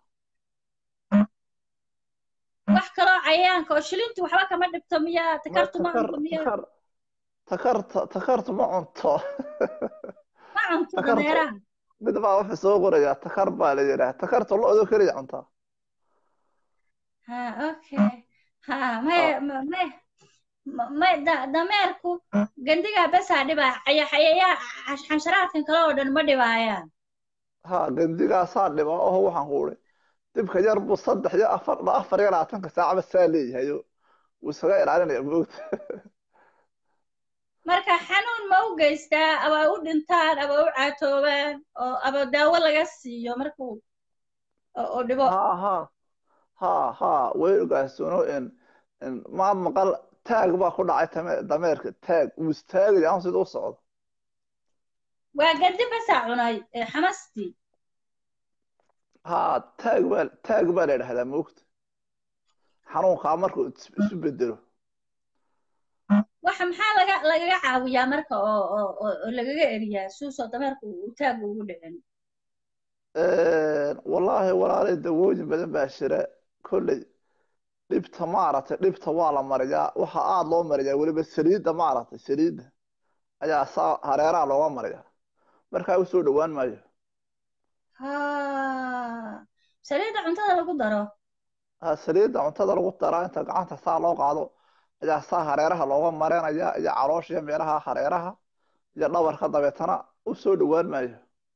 wax kaloo cayaanka oo shilintu waxba kama dhibto miya takartu ma cunto miya takarta takartu ma cunto ma cunto dameeraha mid baa wuxuu soo qorayaa takar baa la yidhaah takarta lo'du keliya cuntaa ha okay ha may may may dameerku gandiga basaa dhibaa cayayaa xansharaadkan kale oo dhan ma dhibaayaan ha gandigaasaa dhibaa oo waxaan ku uri dibka yar buu saddex iyo afar afar iyo labaatanka saacaba saa leeyahay wuu isaga ilaalinaya moogta marka xanuun ma u geystaa aba u dhintaan aba u caatoobaan oo aba daawo laga siiyo markuu oo dhibo ha ha ha ha way ogaasoono in in ma maqal taag baa ku dhacay dameerka taag wuu istaagaya aan sida u socdo waa gandi basaa cunay xamastii ha taag baa taag baa la yidhahdaa moogta xanuunkaa markuu isu bedelo waxa maxaa laga lagaga caawiyaa marka oo oo oo oo lagaga eriyaa suusoo dameerku uu taagu ugu dhicin wallaahi walaalay dawooyin badan baa jira kolley dhibta maaragtay dhibta waa la mariyaa waxa aada loo mariyaa weliba saliidda maaragtay saliidda ayaa saa hareeraha looga mariyaa markaa u soo dhowaan maayo ha saliidda cuntada lagu daro ha saliidda cuntada lagu daraa inta gacanta saa loo qaado ayaa saa hareeraha looga marinaya iyo caloosha iyo meelaha hareeraha iyo dhabarka dabeetana u soo dhowaan maayo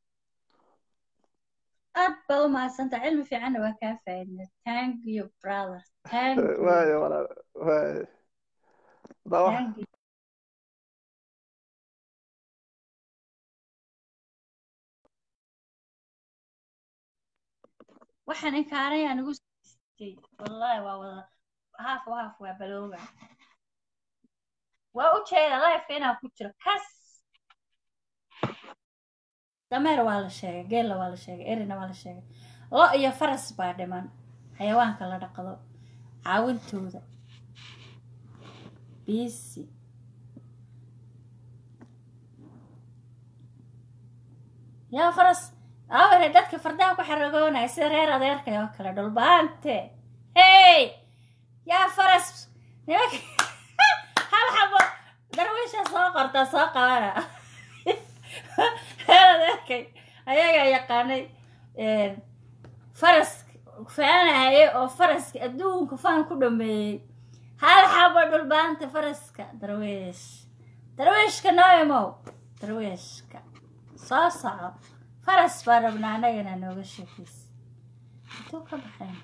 aad baa u mahadsanta cilmi fiicanna waa kaa faaidna thank you brother thank you waayo walaal waayo da wax thank you waxaan inkaarayaan ugu siistay wallahi waa wada haaf oo haaf waa balooga waa u jeeda lifeka inaan ku jiro kas dameer waa la sheegay geella waa la sheegay erina waa la sheegay lo iyo faras baa dhiman xayawaanka la dhaqdo caawintooda biisi yaa faras awere dadka fardaha ku xaragoonaya sida reer adeerkay oo kale dhulbaante hey yaa faras nimanka hal xabo darwiisha soo qorta soo qabana reer adeerkay ayagaa yaqaanay faraska faanahaye oo faraska adduunka faan ku dhameeyey hal xabo dhulbaanta faraska darwiish darwiishka nooimow darwiishka soo soco faras baa rabnaa anagana nooga sheekaysa intuu ka baxayn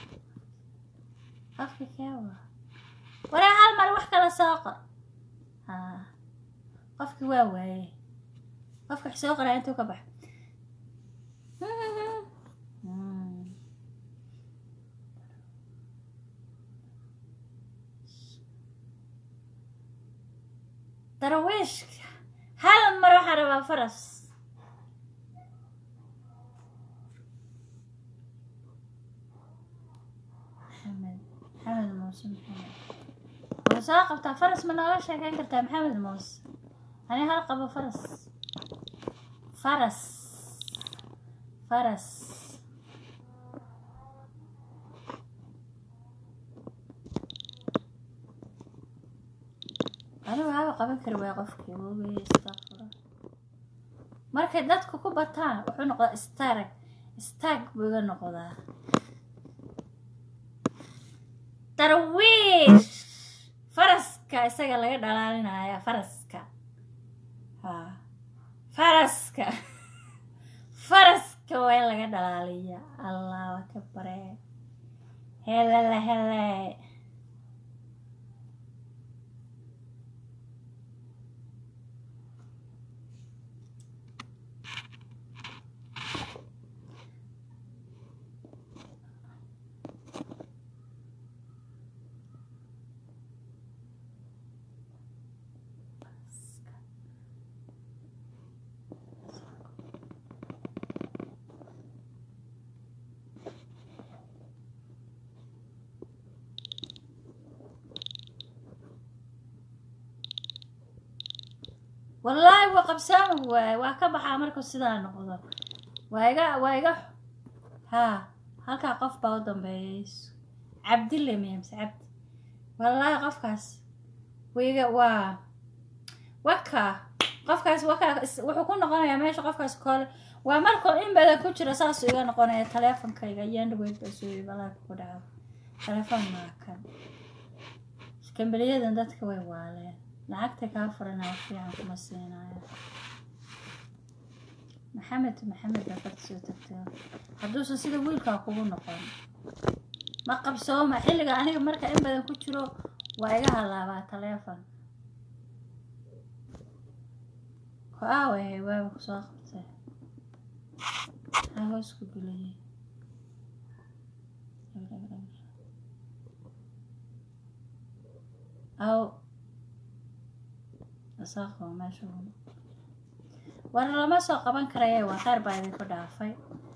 afka keewa waraa hal mar wax kala soo qor haa qofki waa waaye qofka wax soo qoraa intuu ka baxa darwiishka hal mar waxaa rabaa faras محمد موسى محمد وساقبتها فرس من أول شيء كان قلتها محمد موسى أنا هلقب فرس فرس فرس أنا وهذا قبل كروي قفكي وبي استغفر مركز دتك كوبتان وحنق استارك استاك بيقول نقضها darwiish faraska isaga laga dhalaalinaya faraska ha faraska faraska waa in laga dhalaaliya allah waa ka bare helele hele والله وقبسام وكبح عمركم سيدا نقضى وايقا وايقا ها هلكا قف باودن بيس عبد الله ميمس عبد والله قفكاس ويقا وا وكا قفكاس وكا وحكون نقانا يا ماشي قفكاس كول ومركو إن بدا كجرا ساسو إيقا نقانا يا تليفون كايقا ياندويد بسوي بلاك كودا تليفون ما كان كان بليدن دادك ويوالين lacagta kaa furana wax fiican kuma siinaya maxamed maxamed baa farta soo tagtay hadduusan sida wiilkaa kugu noqon ma qabsooma xilliga aniga marka in badan ku jiro waa iga halaabaa taleefon ko aaway waaba kusoo qabtay ha hoos ku guliyey aw أساقه ما شو ورا ما ساق بان كرايه وخير بعد كده عفاي